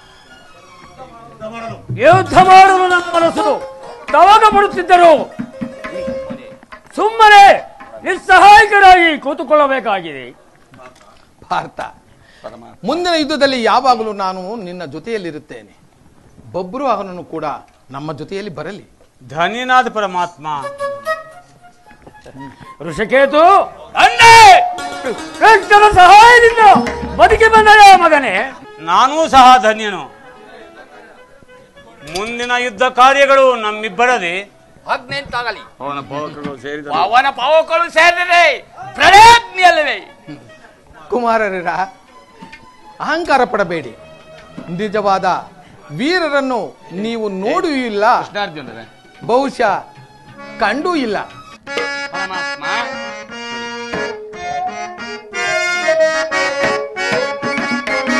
ಯುದ್ಧ ಮಾಡಲು ನಮ್ಮ ಮನಸ್ಸು ತವಾಗ ಪಡುತ್ತಿದ್ದರು. ಸುಮ್ಮನೆ ನಿಸ್ಸಹಾಯಕರಾಗಿ ಕೂತುಕೊಳ್ಳಬೇಕಾಗಿದೆ. ಪಾರ್ಥ, ಮುಂದಿನ ಯುದ್ಧದಲ್ಲಿ ಯಾವಾಗಲೂ ನಾನು ನಿನ್ನ ಜೊತೆಯಲ್ಲಿರುತ್ತೇನೆ. ಬಬ್ರುವಾಹನನು ಕೂಡ ನಮ್ಮ ಜೊತೆಯಲ್ಲಿ ಬರಲಿ. ಧನ್ಯನಾದ ಪರಮಾತ್ಮ. ಋಷಿಕೇತು, ಕೃಷ್ಣನ ಸಹಾಯದಿಂದ ಬದುಕಿ ಬಂದ ಮಗನೇ. ನಾನೂ ಸಹ ಧನ್ಯನು. ಮುಂದಿನ ಯುದ್ಧ ಕಾರ್ಯಗಳು ನಮ್ಮಿಬ್ಬರದೇ. ಹದಿನೆಂಟಾಗಲಿ ಅವನ ಪಾವಕಗಳು ಸೇರಿದ ಅವನ ಪಾವಕಗಳು ಸೇರಿದರೆ ಪ್ರಳಯಜ್ಞೆಯಲ್ಲವೇ? ಕುಮಾರರ ಅಹಂಕಾರ ಪಡಬೇಡಿ. ನಿಜವಾದ ವೀರರನ್ನು ನೀವು ನೋಡೂ ಇಲ್ಲ, ಕೃಷ್ಣಾರ್ಜುನರೇ ಬಹುಶಃ ಕಂಡೂ ಇಲ್ಲ. ಪರಮಾತ್ಮ,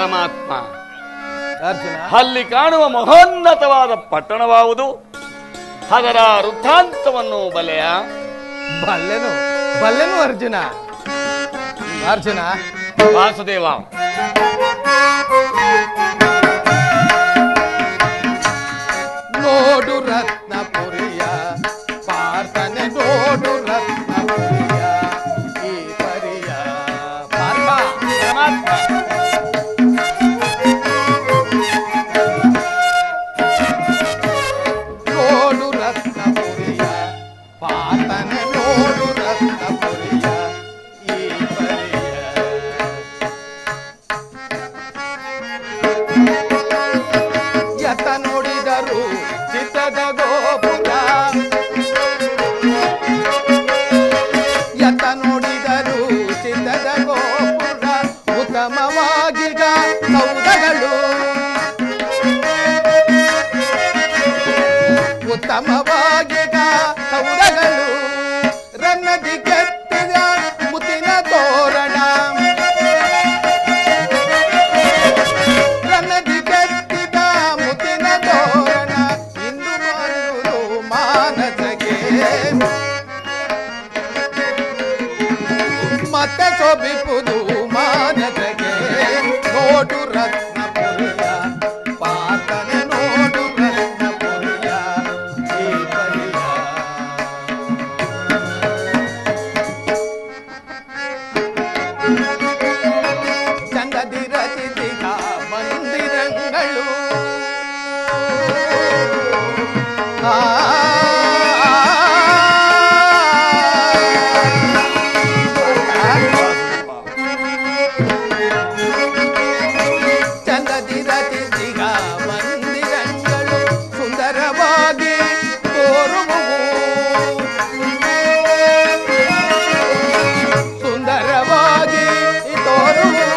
ಪರಮಾತ್ಮ, ಅರ್ಜುನ, ಅಲ್ಲಿ ಕಾಣುವ ಮಹೋನ್ನತವಾದ ಪಟ್ಟಣವಾವುದು? ಅದರ ವೃತ್ತಾಂತವನ್ನು ಬಲೆಯ? ಬಲ್ಲೆನು ಬಲ್ಲೆನು ಅರ್ಜುನ. ಅರ್ಜುನ, ವಾಸುದೇವ, ನೋಡು ರತ್ನಪುರಿಯ ಪಾರ್ಥನೆ, ನೋಡು ರತ್ನಪುರಿಯ ಈ ಪರಿಯ. ಪಾರ್ಥ, ಪರಮಾತ್ಮ, ನೋಡು ರತ್ನಪುರಿಯ ಪಾರ್ಥನೆ, ನೋಡು ರತ್ನಪುರಿಯ ಈ ಪರಿಯ. ಯತ ನೋಡಿದರು ಚಿತ್ತದ ಗೋಪುರ, ಯತ ನೋಡಿದರು ಚಿತ್ತದ ಗೋಪುರ, ಉತ್ತಮವಾಗಿಗ ಸೌಧಗಳು, ಉತ್ತಮವಾಗಿಗ ಸೌಧಗಳು, ರನ್ನದಿ ಕೆತ್ತಿದ ಮುತ್ತಿನ ತೋರಣ, ರನ್ನದಿ ಕೆತ್ತಿದ ಮುತ್ತಿನ ತೋರಣ, ಇಂದು ಬರುವುದು ಮಾನಸಗೆ ಮತ್ತೆ ಶೋಭಿಪುದು ಮಾನಸಗೆ. ನೋಡು ರತ್ನಪುರಿಯ ಪಾರ್ಥನೆ, ನೋಡು ರತ್ನಪುರಿಯ ಈ ಪರಿಯ. ಚಂದದಿ ರಚಿಸಿದ ಮಂದಿರಗಳು, ಆ ಚಂದದಿ ರಚಿಸಿದ ಮಂದಿರಗಳು ಸುಂದರವಾಗಿ ತೋರುವುವು, ಸುಂದರವಾಗಿ ತೋರುವುವು.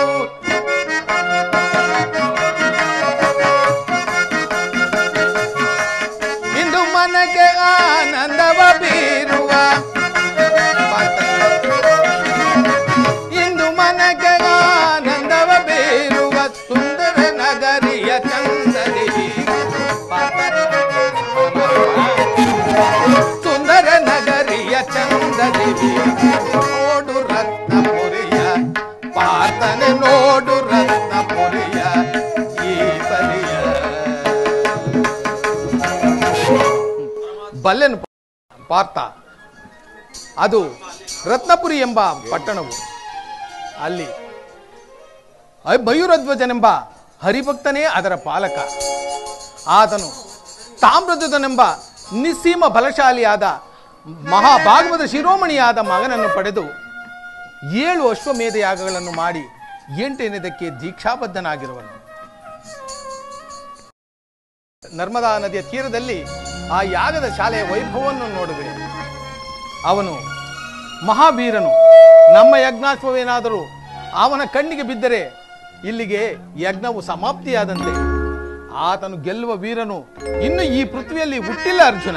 ಇಂದು ಮನಕ್ಕೆ ಆನಂದವ ಬೀರುವ, ಇಂದು ಮನಕ್ಕೆ ಆನಂದವ ಬೀರುವ ಸುಂದರ ನಗರಿಯ ಚಂದದಿ, ಸುಂದರ ನಗರಿಯ ಚಂದದಿ. ನೋಡು ರತ್ನಪುರಿಯ ಪಾರ್ಥನೆ, ನೋಡು ರತ್ನಪುರಿಯ ಈ ಪರಿಯ. ಬಲ್ಲೆನು ಪಾರ್ಥ, ಅದು ರತ್ನಪುರಿ ಎಂಬ ಪಟ್ಟಣವು. ಅಲ್ಲಿ ಮಯೂರಧ್ವಜನೆಂಬ ಹರಿಭಕ್ತನೇ ಅದರ ಪಾಲಕ. ಆತನು ತಾಮ್ರಧ್ವಜನೆಂಬ ನಿಸ್ಸೀಮ ಬಲಶಾಲಿಯಾದ ಮಹಾಭಾಗವತ ಶಿರೋಮಣಿಯಾದ ಮಗನನ್ನು ಪಡೆದು ಏಳು ಅಶ್ವಮೇಧ ಯಾಗಗಳನ್ನು ಮಾಡಿ ಎಂಟನೇದಕ್ಕೆ ದೀಕ್ಷಾಬದ್ಧನಾಗಿರುವನು. ನರ್ಮದಾ ನದಿಯ ತೀರದಲ್ಲಿ ಆ ಯಾಗದ ಶಾಲೆಯ ವೈಭವವನ್ನು ನೋಡುವೆ. ಅವನು ಮಹಾವೀರನು. ನಮ್ಮ ಯಜ್ಞಾಶ್ವವೇನಾದರೂ ಅವನ ಕಣ್ಣಿಗೆ ಬಿದ್ದರೆ ಇಲ್ಲಿಗೆ ಯಜ್ಞವು ಸಮಾಪ್ತಿಯಾದಂತೆ. ಆತನು ಗೆಲ್ಲುವ ವೀರನು ಇನ್ನು ಈ ಪೃಥ್ವಿಯಲ್ಲಿ ಹುಟ್ಟಿಲ್ಲ ಅರ್ಜುನ.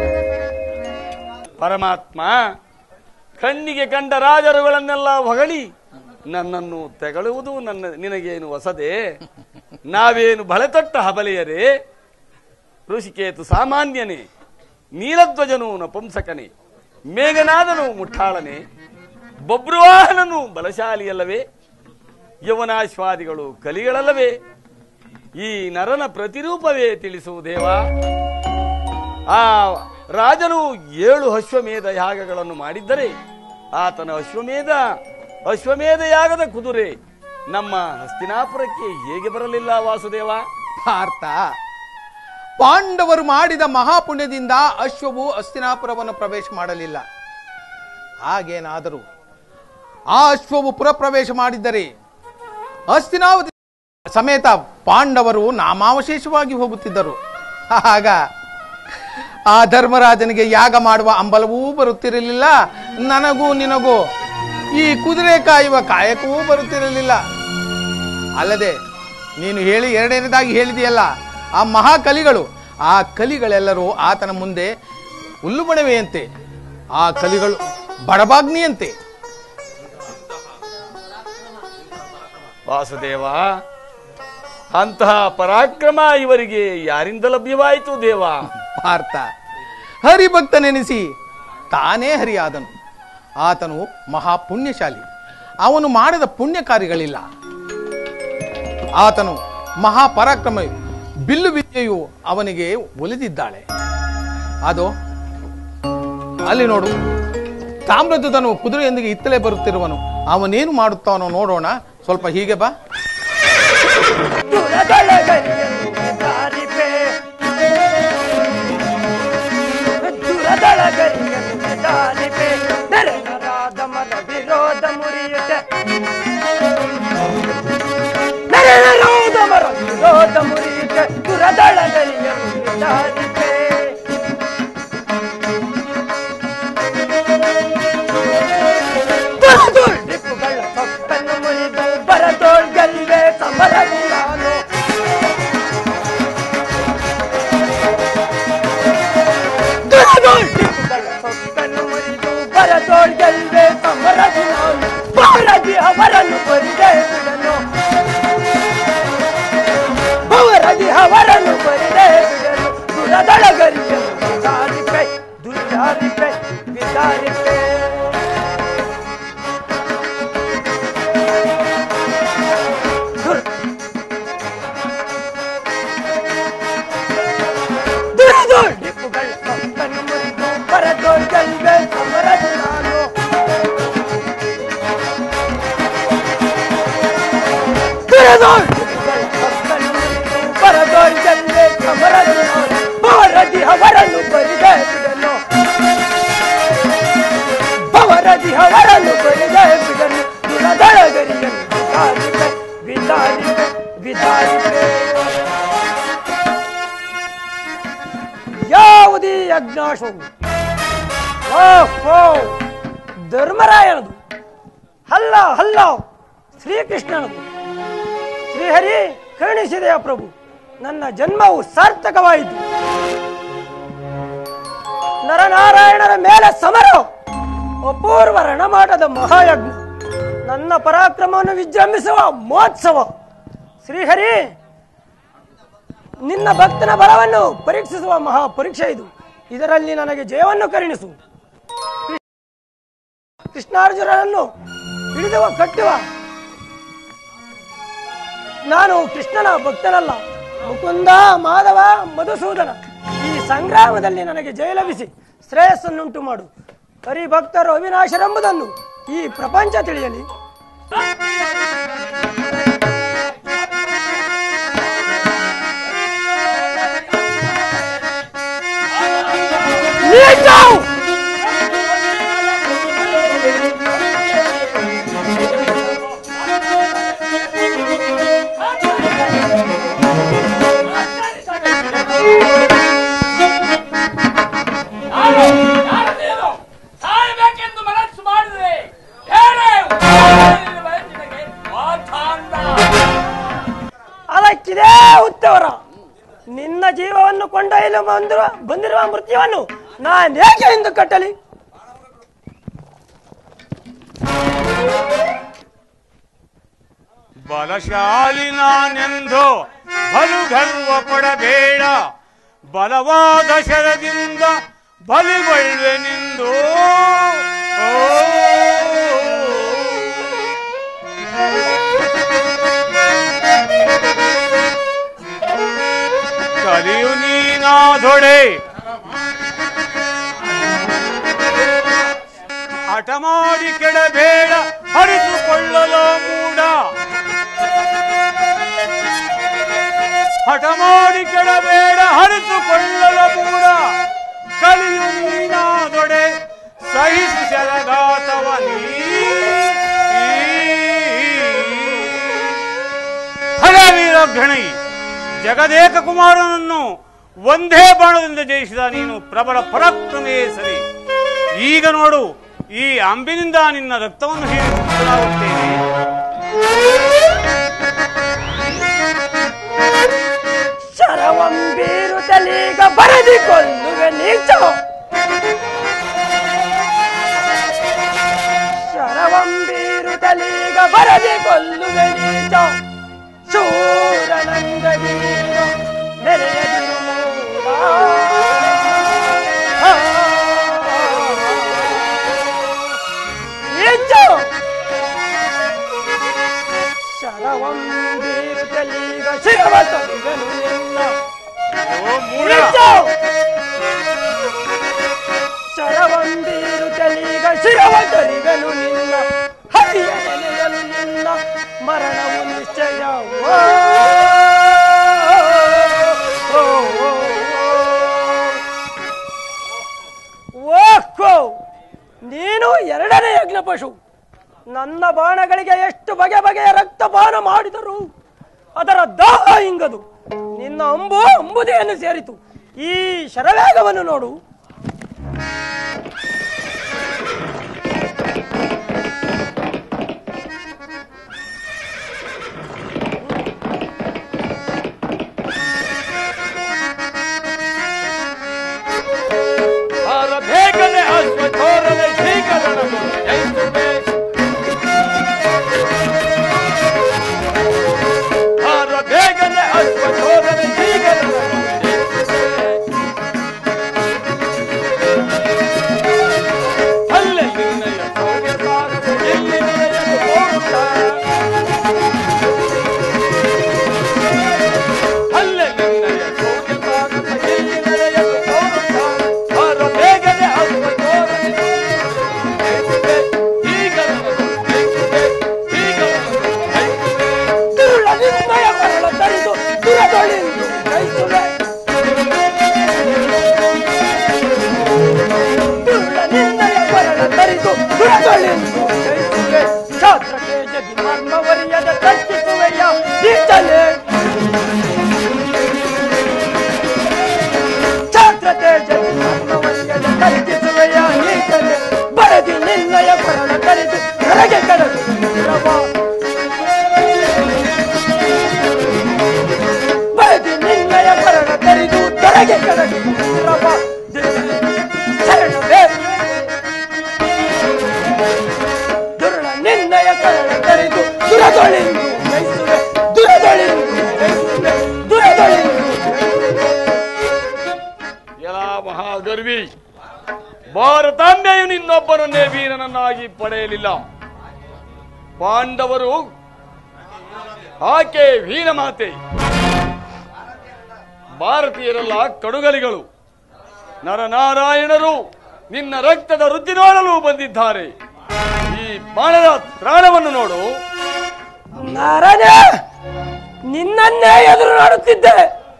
ಪರಮಾತ್ಮ, ಕಣ್ಣಿಗೆ ಕಂಡ ರಾಜರುಗಳನ್ನೆಲ್ಲ ಹೊಗಳಿ ನನ್ನನ್ನು ತೆಗಳುವುದು ನನ್ನ ನಿನಗೇನು ಹೊಸದೇ? ನಾವೇನು ಬಳೆತೊಟ್ಟ ಹಬಲೆಯರೇ? ಋಷಿಕೇತು ಸಾಮಾನ್ಯನೇ, ನೀಲಧ್ವಜನು ನಪುಂಸಕನೇ, ಮೇಘನಾದನು ಮುಠಾಳನೆ, ಬಬ್ರುವಾಹನನು ಬಲಶಾಲಿಯಲ್ಲವೇ? ಯವನಾಶ್ವಾದಿಗಳು ಕಲಿಗಳಲ್ಲವೇ? ಈ ನರನ ಪ್ರತಿರೂಪವೇ ತಿಳಿಸುವುದೇವ? ಆ ರಾಜನು ಏಳು ಅಶ್ವಮೇಧ ಯಾಗಗಳನ್ನು ಮಾಡಿದ್ದರೆ ಆತನ ಅಶ್ವಮೇಧ ಅಶ್ವಮೇಧ ಯಾಗದ ಕುದುರೆ ನಮ್ಮ ಹಸ್ತಿನಾಪುರಕ್ಕೆ ಹೇಗೆ ಬರಲಿಲ್ಲ ವಾಸುದೇವ? ಪಾರ್ಥ, ಪಾಂಡವರು ಮಾಡಿದ ಮಹಾಪುಣ್ಯದಿಂದ ಅಶ್ವವು ಹಸ್ತಿನಾಪುರವನ್ನು ಪ್ರವೇಶ ಮಾಡಲಿಲ್ಲ. ಹಾಗೇನಾದರೂ ಆ ಅಶ್ವವು ಪುರ ಪ್ರವೇಶ ಮಾಡಿದ್ದರೆ ಹಸ್ತಿನಾವತಿ ಸಮೇತ ಪಾಂಡವರು ನಾಮಾವಶೇಷವಾಗಿ ಹೋಗುತ್ತಿದ್ದರು. ಆಗ ಆ ಧರ್ಮರಾಜನಿಗೆ ಯಾಗ ಮಾಡುವ ಅಂಬಲವೂ ಬರುತ್ತಿರಲಿಲ್ಲ, ನನಗೂ ನಿನಗೂ ಈ ಕುದುರೆ ಕಾಯುವ ಕಾಯಕವೂ ಬರುತ್ತಿರಲಿಲ್ಲ. ಅಲ್ಲದೆ ನೀನು ಹೇಳಿ ಎರಡನೇದಾಗಿ ಹೇಳಿದೆಯಲ್ಲ, ಆ ಮಹಾಕಲಿಗಳು, ಆ ಕಲಿಗಳೆಲ್ಲರೂ ಆತನ ಮುಂದೆ ಹುಲ್ಲುಬಣವೆಯಂತೆ, ಆ ಕಲಿಗಳು ಬಡಬಾಗ್ನಿಯಂತೆ. ವಾಸುದೇವ, ಅಂತಹ ಪರಾಕ್ರಮ ಇವರಿಗೆ ಯಾರಿಂದ ಲಭ್ಯವಾಯಿತು ದೇವ? ಪಾರ್ಥ ಹರಿಭಕ್ತನೆನಿಸಿ ತಾನೇ ಹರಿಯಾದನು. ಆತನು ಮಹಾಪುಣ್ಯಶಾಲಿ. ಅವನು ಮಾಡಿದ ಪುಣ್ಯ ಕಾರ್ಯಗಳಿಲ್ಲ. ಆತನು ಮಹಾಪರಾಕ್ರಮ, ಬಿಲ್ಲು ವಿದ್ಯೆಯು ಅವನಿಗೆ ಒಲಿದಿದ್ದಾಳೆ. ಅದು ಅಲ್ಲಿ ನೋಡು, ತಾಮ್ರಧ್ವಜನು ಕುದುರೆಯೊಂದಿಗೆ ಇತ್ತಲೇ ಬರುತ್ತಿರುವನು. ಅವನೇನು ಮಾಡುತ್ತಾನೋ ನೋಡೋಣ. ಸ್ವಲ್ಪ ಹೀಗೆ ಬಾ. ವಿರೋಧ ಮುರಿಯುತ್ತೆ ವಿರೋಧ ಮುರಿಯುತ್ತೆ ದುರದಳಗರಿಯ ವಿಚಾರಿಕೆ ಡಿಪ್ಪುಗಳ ಸೊಪ್ಪನ್ನು ಮುರಿದು ಬರದೋಳ್ಗಲ್ವೇ ಸಮರದಿ ನಾನು ಡಿಪ್ಪುಗಳ ಸೊಪ್ಪನ್ನು ಮುರಿದು ಬರದೋಳ್ಗಲ್ವೇ ಸಮರದಿ ನಾನು ಬಾರದಿ ಅವರನ್ನು ಬರಿದೇ ಬಿಡನು ಅವರದಿ ಅವರನ್ನು ಬರಿದೇ ಬಿಡನು ದುರದಳಗರಿಯ ವಿಚಾರಿಕೆ ದುರ್ಚಾರಿಕೆ ವಿಚಾರಿಕೆ ಡಿಪ್ಪುಗಳ ಸೊಪ್ಪನ್ನು ಮುರಿದು ಬರದೋಳ್ಗಲ್ವೇ ಸಮರದಿ ನಾನು ಬರದೋಳ್ಗಲ್ವೇ ಸಮರದಿ ನಾನು ಬಾರದಿ ಅವರನ್ನು ಬರಿದೇ ಬಿಡನು ಬವರದಿ ಅವರನ್ನು ಬರಿದೇ ಬಿಡನು ದುರದಳಗರಿಯನ್ನು ವಿಚಾರಿಕೆ ವಿಚಾರಿಕೆ ವಿಚಾರಿಕೆ ಯಾವುದೇ ಯಜ್ಞಾಶವು ಓಹೋ ಧರ್ಮರಾಯನದು ಅಲ್ಲ ಅಲ್ಲ ಶ್ರೀಕೃಷ್ಣನದು. ಶ್ರೀಹರಿ ಕರುಣಿಸಿದೆಯ ಪ್ರಭು, ನನ್ನ ಜನ್ಮವು ಸಾರ್ಥಕವಾಯಿತು. ನರನಾರಾಯಣರ ಮೇಲೆ ಸಮರ, ಅಪೂರ್ವ ರಣಮಾಟದ ಮಹಾಯಜ್ಞ, ನನ್ನ ಪರಾಕ್ರಮವನ್ನು ವಿಜೃಂಭಿಸುವ ಮಹೋತ್ಸವ. ಶ್ರೀಹರಿ, ನಿನ್ನ ಭಕ್ತನ ಬಲವನ್ನು ಪರೀಕ್ಷಿಸುವ ಮಹಾ ಪರೀಕ್ಷೆ ಇದು. ಇದರಲ್ಲಿ ನನಗೆ ಜಯವನ್ನು ಕರುಣಿಸು. ಕೃಷ್ಣಾರ್ಜುನರನ್ನು ಹಿಡಿದುವ ಕಟ್ಟುವ ನಾನು ಕೃಷ್ಣನ ಭಕ್ತನಲ್ಲ, ಮುಕುಂದ ಮಾಧವ ಮಧುಸೂದನ. ಈ ಸಂಗ್ರಾಮದಲ್ಲಿ ನನಗೆ ಜಯ ಲಭಿಸಿ ಶ್ರೇಯಸ್ಸನ್ನುಂಟು ಮಾಡು. ಹರಿಭಕ್ತರು ಅವಿನಾಶರೆಂಬುದನ್ನು ಈ ಪ್ರಪಂಚ ತಿಳಿಯಲಿ. ಸಾಯಬೇಕೆಂದು ಮನಸ್ಸು ಮಾಡಿದ್ರೆ ಅದಕ್ಕಿದೇ ಉತ್ತವರ. ನಿನ್ನ ಜೀವವನ್ನು ಕೊಂಡೊಯ್ಯಲು ಬಂದಿರುವ ಬಂದಿರುವ ಮೃತ್ಯುವನ್ನು ನಾನೇಕೆ ಎಂದು ಕಟ್ಟಲಿ? ಬಲಶಾಲಿ ನಾನೆಂದು ಬಲು ಗರ್ವ ಪಡಬೇಡ, ಬಲವಾದ ಶರದಿಂದ ಬಲಿಗೊಳ್ಳುವೆನೆಂದು. ಕಲಿಯು ನೀನಾದೊಡೆ ಹಠ ಮಾಡಿ ಕೆಡಬೇಡ, ಹರಿದುಕೊಳ್ಳಲು ಮೂಡ. ಹಠ ಮಾಡಿ ಕೆಡಬೇಡ, ಹರಿದುಕೊಳ್ಳಲು ಮೂಡ. ಕಲಿಯು ನೀನಾದೊಡೆ ಸಹಿಸು ಶರಘಾತವ ನೀ. ಹರವೀರ ಘಣಿ ಜಗದೇಕ ಕುಮಾರನನ್ನು ಒಂದೇ ಬಾಣದಿಂದ ಜಯಿಸಿದ ನೀನು ಪ್ರಬಲ ಪರಾಕ್ರಮೇ ಸರಿ. ಈಗ ನೋಡು, ಈ ಅಂಬಿನಿಂದ ನಿನ್ನ ರಕ್ತವನ್ನು ಹೀರಿಸುತ್ತೇನೆ. ಶರವಂಬೀರುತ್ತಲೀಗ ಬರೆದಿಕೊಳ್ಳುವೆ ನೀಚ. ಶರವಂಬೀರುತ್ತಲೀಗ ಬರದೆ ಕೊಲ್ಲುವೆ ನೀಚ ಶೂರನಂದದಿ ನೀನು ನೆರೆಯದಿರು ಮೂಡ. ಶರವಂ ದೀಪದಲ್ಲೀಗ ಶಿರವ ತೊರಿಗನು ನಿನ್ನ ಶರವಂ ದೀರುತ್ತಲೀಗ ಶಿರವ ತೊರಿಗನು ನಿನ್ನ ಹರಿಯ ನೆಲೆಯಲು ನಿನ್ನ ಮರಣವು ನಿಶ್ಚಯ. ಓಹೋ, ನೀನು ಎರಡನೇ ಯಜ್ಞ ಪಶು. ನನ್ನ ಬಾಣಗಳಿಗೆ ಎಷ್ಟು ಬಗೆ ಬಗೆಯ ರಕ್ತಪಾನ ಮಾಡಿದರು ಅದರ ದಾಹ ಇಂಗದು. ನಿನ್ನ ಅಂಬು ಅಂಬುದೆಯನ್ನು ಸೇರಿತು. ಈ ಶರವೇಗವನ್ನು ನೋಡು. ಬೇಗನೆ ಅಶ್ವಥೋರನೆ ಶ್ರೀಕರಣನು ಜಯಿಸುವೆ. ಬೇಗನೆ ಅಶ್ವಥೋರನೆ ಶ್ರೀಕರಣನು ಜಯಿಸುವೆ. ಅಲ್ಲೇ ನಿನ್ನಯ ಸೌಮ್ಯ ಸಾಗರ ಎಲ್ಲಿ ನೆಲೆಯಲು ಹೋಗುತ್ತ. ಅಲ್ಲೇ ನಿನ್ನಯ ಸೌಮ್ಯ ಸಾಗರ ಎಲ್ಲಿ ನೆಲೆಯಲು ಹೋಗುತ್ತ. ಬೇಗನೆ ಅಶ್ವಥೋರನೆ ಜಯಿಸುವೆ. ಶ್ರೀಕರಣನು ಜಯಿಸುವೆ. ಶ್ರೀಕರಣನು ಜಯಿಸುವೆ. ದುರುಳ ನಿರ್ಣಯ ಮರಳ ತರಿದು ದುರದೊಳಿಂದು ಜಯಿಸುವೆ. ದುರುಳ ನಿರ್ಣಯ ಮರಳ ತರಿದು ದುರದೊಳಿಂದು ಜಯಿಸುವೆ. ಛಾತ್ರಕ್ಕೆ ಜಗಿ ಮರ್ಮವರಿಯದ ತರ್ಕಿಸುವೆಯ ಈಚಲೆ. ಛಾತ್ರತೆ ಜಗಿ ಮರ್ಮವರಿಯದ ತರ್ಕಿಸುವೆಯ ಈಚಲೆ. ಬರದಿ ನಿರ್ಣಯ ಮರಳ ತರಿದು ಹೊರಗೆ ಕಡದು ಬರದಿ ನಿರ್ಣಯ ಮರಣ ತರಿದು ತೊರಗೆ ಕಡದು ಶರಣವೇ. ದುರುಳ ನಿರ್ಣಯ ಕರಣ ತರಿದು ದುರದೊಳಿಂದು ಜಯಿಸುವೆ. ದುರದೊಳಿಂದು ಜಯಿಸುವೆ. ದುರದೊಳಿಂದು ಎಲ್ಲ ಮಹಾಗರ್ವಿ, ಭಾರತಾಂಬೆಯು ನಿನ್ನೊಬ್ಬನನ್ನೇ ವೀರನನ್ನಾಗಿ ಪಡೆಯಲಿಲ್ಲ. ಪಾಂಡವರು ಆಕೆ ವೀರಮಾತೆ. ಭಾರತೀಯರೆಲ್ಲ ಕಡುಗಲಿಗಳು. ನರನಾರಾಯಣರು ನಿನ್ನ ರಕ್ತದ ವೃದ್ಧಿ ನೋಡಲು ಬಂದಿದ್ದಾರೆ. ಈ ಬಾಣದ ತ್ರಾಣವನ್ನು ನೋಡು. ನಾರನೇ, ನಿನ್ನನ್ನೇ ಎದುರು ನೋಡುತ್ತಿದ್ದೆ.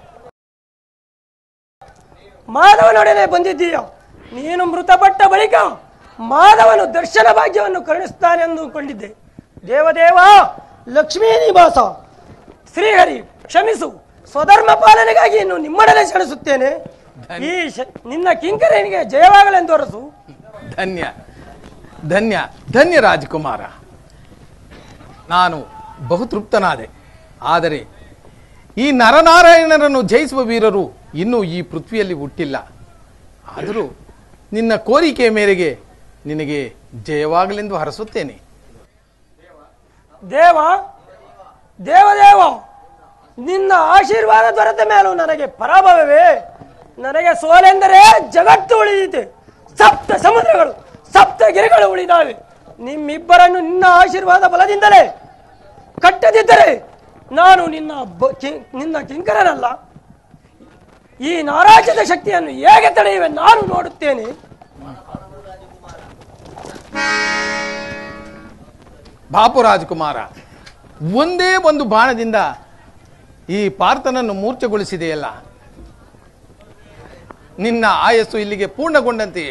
ಮಾಧವನೊಡನೆ ಬಂದಿದ್ದೀಯ. ನೀನು ಮೃತಪಟ್ಟ ಬಳಿಕ ಮಾಧವನು ದರ್ಶನ ಭಾಗ್ಯವನ್ನು ಕರುಣಿಸುತ್ತಾನೆ ಎಂದುಕೊಂಡಿದ್ದೆ. ದೇವದೇವ, ಲಕ್ಷ್ಮೀ ನಿವಾಸ, ಶ್ರೀಹರಿ ಕ್ಷಮಿಸು. ಸ್ವಧರ್ಮ ಪಾಲನೆಗಾಗಿ ಇನ್ನು ನಿಮ್ಮೊಡನೆ ಸೆಣಸುತ್ತೇನೆ. ಈ ನಿನ್ನ ಕಿಂಕರನಿಗೆ ಜಯವಾಗಲೆಂದೊರಸು. ಧನ್ಯ ಧನ್ಯ ಧನ್ಯ ರಾಜಕುಮಾರ. ನಾನು ಬಹುತೃಪ್ತನಾದೆ. ಆದರೆ ಈ ನರನಾರಾಯಣರನ್ನು ಜಯಿಸುವ ವೀರರು ಇನ್ನೂ ಈ ಪೃಥ್ವಿಯಲ್ಲಿ ಹುಟ್ಟಿಲ್ಲ. ಆದರೂ ನಿನ್ನ ಕೋರಿಕೆಯ ಮೇರೆಗೆ ನಿನಗೆ ಜಯವಾಗಲೆಂದು ಹರಸುತ್ತೇನೆ. ದೇವ ದೇವದೇವ, ನಿನ್ನ ಆಶೀರ್ವಾದ ದೊರೆತ ಮೇಲೂ ನನಗೆ ಪರಾಭವವೇ. ನನಗೆ ಸೋಲೆಂದರೆ ಜಗತ್ತು ಉಳಿದಿದೆ. ಸಪ್ತ ಸಮುದ್ರಗಳು ಸಪ್ತ ಗಿರಿಗಳು ಉಳಿದಾವೆ. ನಿಮ್ಮಿಬ್ಬರನ್ನು ನಿನ್ನ ಆಶೀರ್ವಾದ ಬಲದಿಂದಲೇ ಕಟ್ಟದಿದ್ದರೆ ನಾನು ನಿನ್ನ ನಿನ್ನ ಕಿಂಕರನಲ್ಲ. ಈ ನಾರಾಜ್ಯದ ಶಕ್ತಿಯನ್ನು ಹೇಗೆ ತಡೆಯುವೆ ನಾನು ನೋಡುತ್ತೇನೆ. ಬಾಪು ರಾಜಕುಮಾರ, ಒಂದೇ ಒಂದು ಬಾಣದಿಂದ ಈ ಪಾರ್ಥನನ್ನು ಮೂರ್ಛೆಗೊಳಿಸಿದೆಯಲ್ಲ. ನಿನ್ನ ಆಯಸ್ಸು ಇಲ್ಲಿಗೆ ಪೂರ್ಣಗೊಂಡಂತೆಯೇ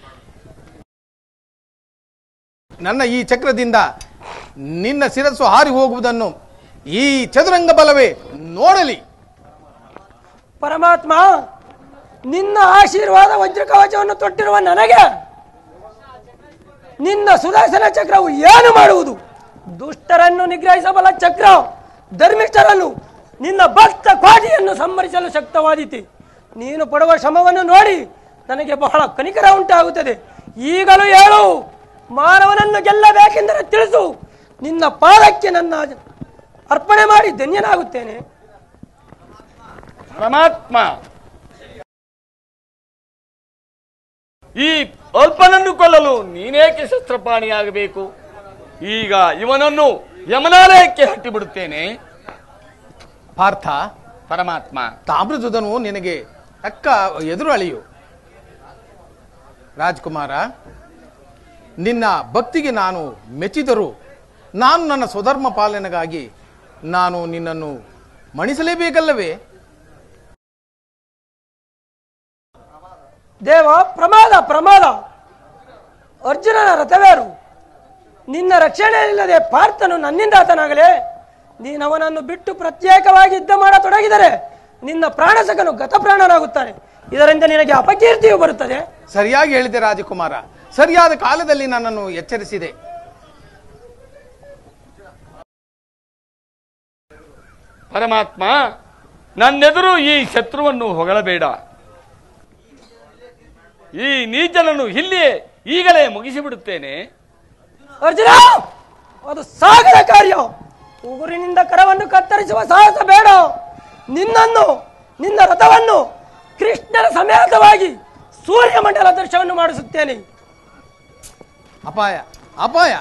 ನನ್ನ ಈ ಚಕ್ರದಿಂದ ನಿನ್ನ ಶಿರಸ್ಸು ಹಾರಿ ಹೋಗುವುದನ್ನು ಈ ಚದುರಂಗ ಬಲವೇ ನೋಡಲಿ. ಪರಮಾತ್ಮ, ನಿನ್ನ ಆಶೀರ್ವಾದ ವಜ್ರಕವಚವನ್ನು ತೊಟ್ಟಿರುವ ನನಗೆ ನಿನ್ನ ಸುದರ್ಶನ ಚಕ್ರವು ಏನು ಮಾಡುವುದು? ದುಷ್ಟರನ್ನು ನಿಗ್ರಹಿಸಬಲ್ಲ ಚಕ್ರ ಧರ್ಮಿಷ್ಠರನ್ನು, ನಿನ್ನ ಭಕ್ತ ಕ್ವಾಟಿಯನ್ನು ಸಂಹರಿಸಲು ಶಕ್ತವಾದೀತೆ. ನೀನು ಪಡುವ ಶ್ರಮವನ್ನು ನೋಡಿ ನನಗೆ ಬಹಳ ಕನಿಕರ ಉಂಟಾಗುತ್ತದೆ. ಈಗಲೂ ಹೇಳು, ಮಾನವನನ್ನು ಗೆಲ್ಲಬೇಕೆಂದರೆ ತಿಳಿಸು. ನಿನ್ನ ಪಾದಕ್ಕೆ ನನ್ನ ಅರ್ಪಣೆ ಮಾಡಿ ಧನ್ಯನಾಗುತ್ತೇನೆ. ಪರಮಾತ್ಮ, ಈ ಅಲ್ಪನನ್ನು ಕೊಲ್ಲಲು ನೀನೇಕೆ ಶಸ್ತ್ರಪಾಣಿಯಾಗಬೇಕು? ಈಗ ಇವನನ್ನು ಯಮನಾಲಯಕ್ಕೆ ಹಟ್ಟಿಬಿಡುತ್ತೇನೆ. ಪಾರ್ಥ, ಪರಮಾತ್ಮ, ತಾಮ್ರಧ್ವಜನು ನಿನಗೆ ಅಕ್ಕ ಎದುರು ಅಳಿಯು. ರಾಜ್ಕುಮಾರ, ನಿನ್ನ ಭಕ್ತಿಗೆ ನಾನು ಮೆಚ್ಚಿದರೂ ನಾನು ನನ್ನ ಸ್ವಧರ್ಮ ಪಾಲನೆಗಾಗಿ ನಾನು ನಿನ್ನನ್ನು ಮಣಿಸಲೇಬೇಕಲ್ಲವೇ? ದೇವ, ಪ್ರಮಾದ ಪ್ರಮಾದ. ಅರ್ಜುನನ ರಥವೇರು. ನಿನ್ನ ರಕ್ಷಣೆಯಿಲ್ಲದೆ ಪಾರ್ಥನು ನನ್ನಿಂದ ಆತನಾಗಲೇ. ನೀನವನನ್ನು ಬಿಟ್ಟು ಪ್ರತ್ಯೇಕವಾಗಿ ಯುದ್ಧ ಮಾಡತೊಡಗಿದರೆ ನಿನ್ನ ಪ್ರಾಣಸಕನು ಗತಪ್ರಾಣನಾಗುತ್ತಾನೆ. ಇದರಿಂದ ನಿನಗೆ ಅಪಕೀರ್ತಿಯು ಬರುತ್ತದೆ. ಸರಿಯಾಗಿ ಹೇಳಿದೆ ರಾಜಕುಮಾರ, ಸರಿಯಾದ ಕಾಲದಲ್ಲಿ ನನ್ನನ್ನು ಎಚ್ಚರಿಸಿದೆ. ಪರಮಾತ್ಮ, ನನ್ನೆದುರು ಈ ಶತ್ರುವನ್ನು ಹೊಗಳಬೇಡ. ಈ ನೀಚನನ್ನು ಇಲ್ಲಿಯೇ ಈಗಲೇ ಮುಗಿಸಿಬಿಡುತ್ತೇನೆ. ಅರ್ಜುನ, ಅದು ಸಾಗರ ಕಾರ್ಯ. ಉಗುರಿನಿಂದ ಕರವನ್ನು ಕತ್ತರಿಸುವ ಸಾಹಸ ಬೇಡ. ನಿನ್ನನ್ನು, ನಿನ್ನ ರಥವನ್ನು ಕೃಷ್ಣನ ಸಮೇತವಾಗಿ ಸೂರ್ಯಮಂಡಲ ದರ್ಶನವನ್ನು ಮಾಡಿಸುತ್ತೇನೆ. ಅಪಾಯ, ಅಪಾಯ.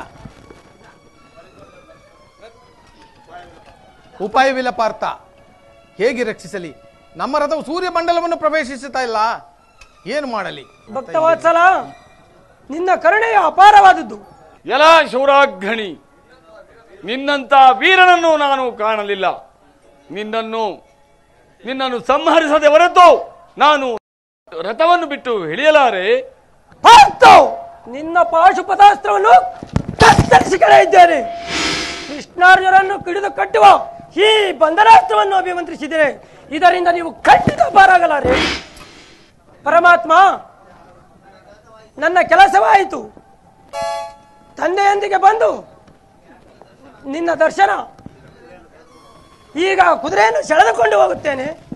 ಉಪಾಯವಿಲ್ಲ ಪಾರ್ಥ. ಹೇಗೆ ರಕ್ಷಿಸಲಿ? ನಮ್ಮ ರಥವು ಸೂರ್ಯಮಂಡಲವನ್ನು ಪ್ರವೇಶಿಸುತ್ತಾ ಇಲ್ಲ. ಏನು ಮಾಡಲಿ? ಭಕ್ತವಾತ್ಸಲ, ನಿನ್ನ ಕರುಣೆಯು ಅಪಾರವಾದದ್ದು. ಎಲ್ಲ ಶೌರಾಗ್ರಣಿ, ನಿನ್ನಂತ ವೀರನನ್ನು ನಾನು ಕಾಣಲಿಲ್ಲ. ನಿನ್ನನ್ನು ನಿನ್ನನ್ನು ಸಂಹರಿಸದೆ ಹೊರತು ನಾನು ರಥವನ್ನು ಬಿಟ್ಟು ಇಳಿಯಲಾರೆ. ಪಾರ್ಥ, ನಿನ್ನ ಪಾಶುಪತಾಸ್ತ್ರವನ್ನು ಕತ್ತರಿಸಿ ಇದ್ದೇನೆ. ಕೃಷ್ಣಾರ್ಜುನನ್ನು ಕಿಡಿದು ಕಟ್ಟುವ ಈ ಬಂಧನಾಸ್ತ್ರವನ್ನು ಅಭಿಮಂತ್ರಿಸಿದರೆ ಇದರಿಂದ ನೀವು ಖಂಡಿತ ಪಾರಾಗಲಾರೆ. ಪರಮಾತ್ಮ, ನನ್ನ ಕೆಲಸವಾಯಿತು. ತಂದೆಯೊಂದಿಗೆ ಬಂದು ನಿನ್ನ ದರ್ಶನ. ಈಗ ಕುದುರೆಯನ್ನು ಸೆಳೆದುಕೊಂಡು ಹೋಗುತ್ತೇನೆ.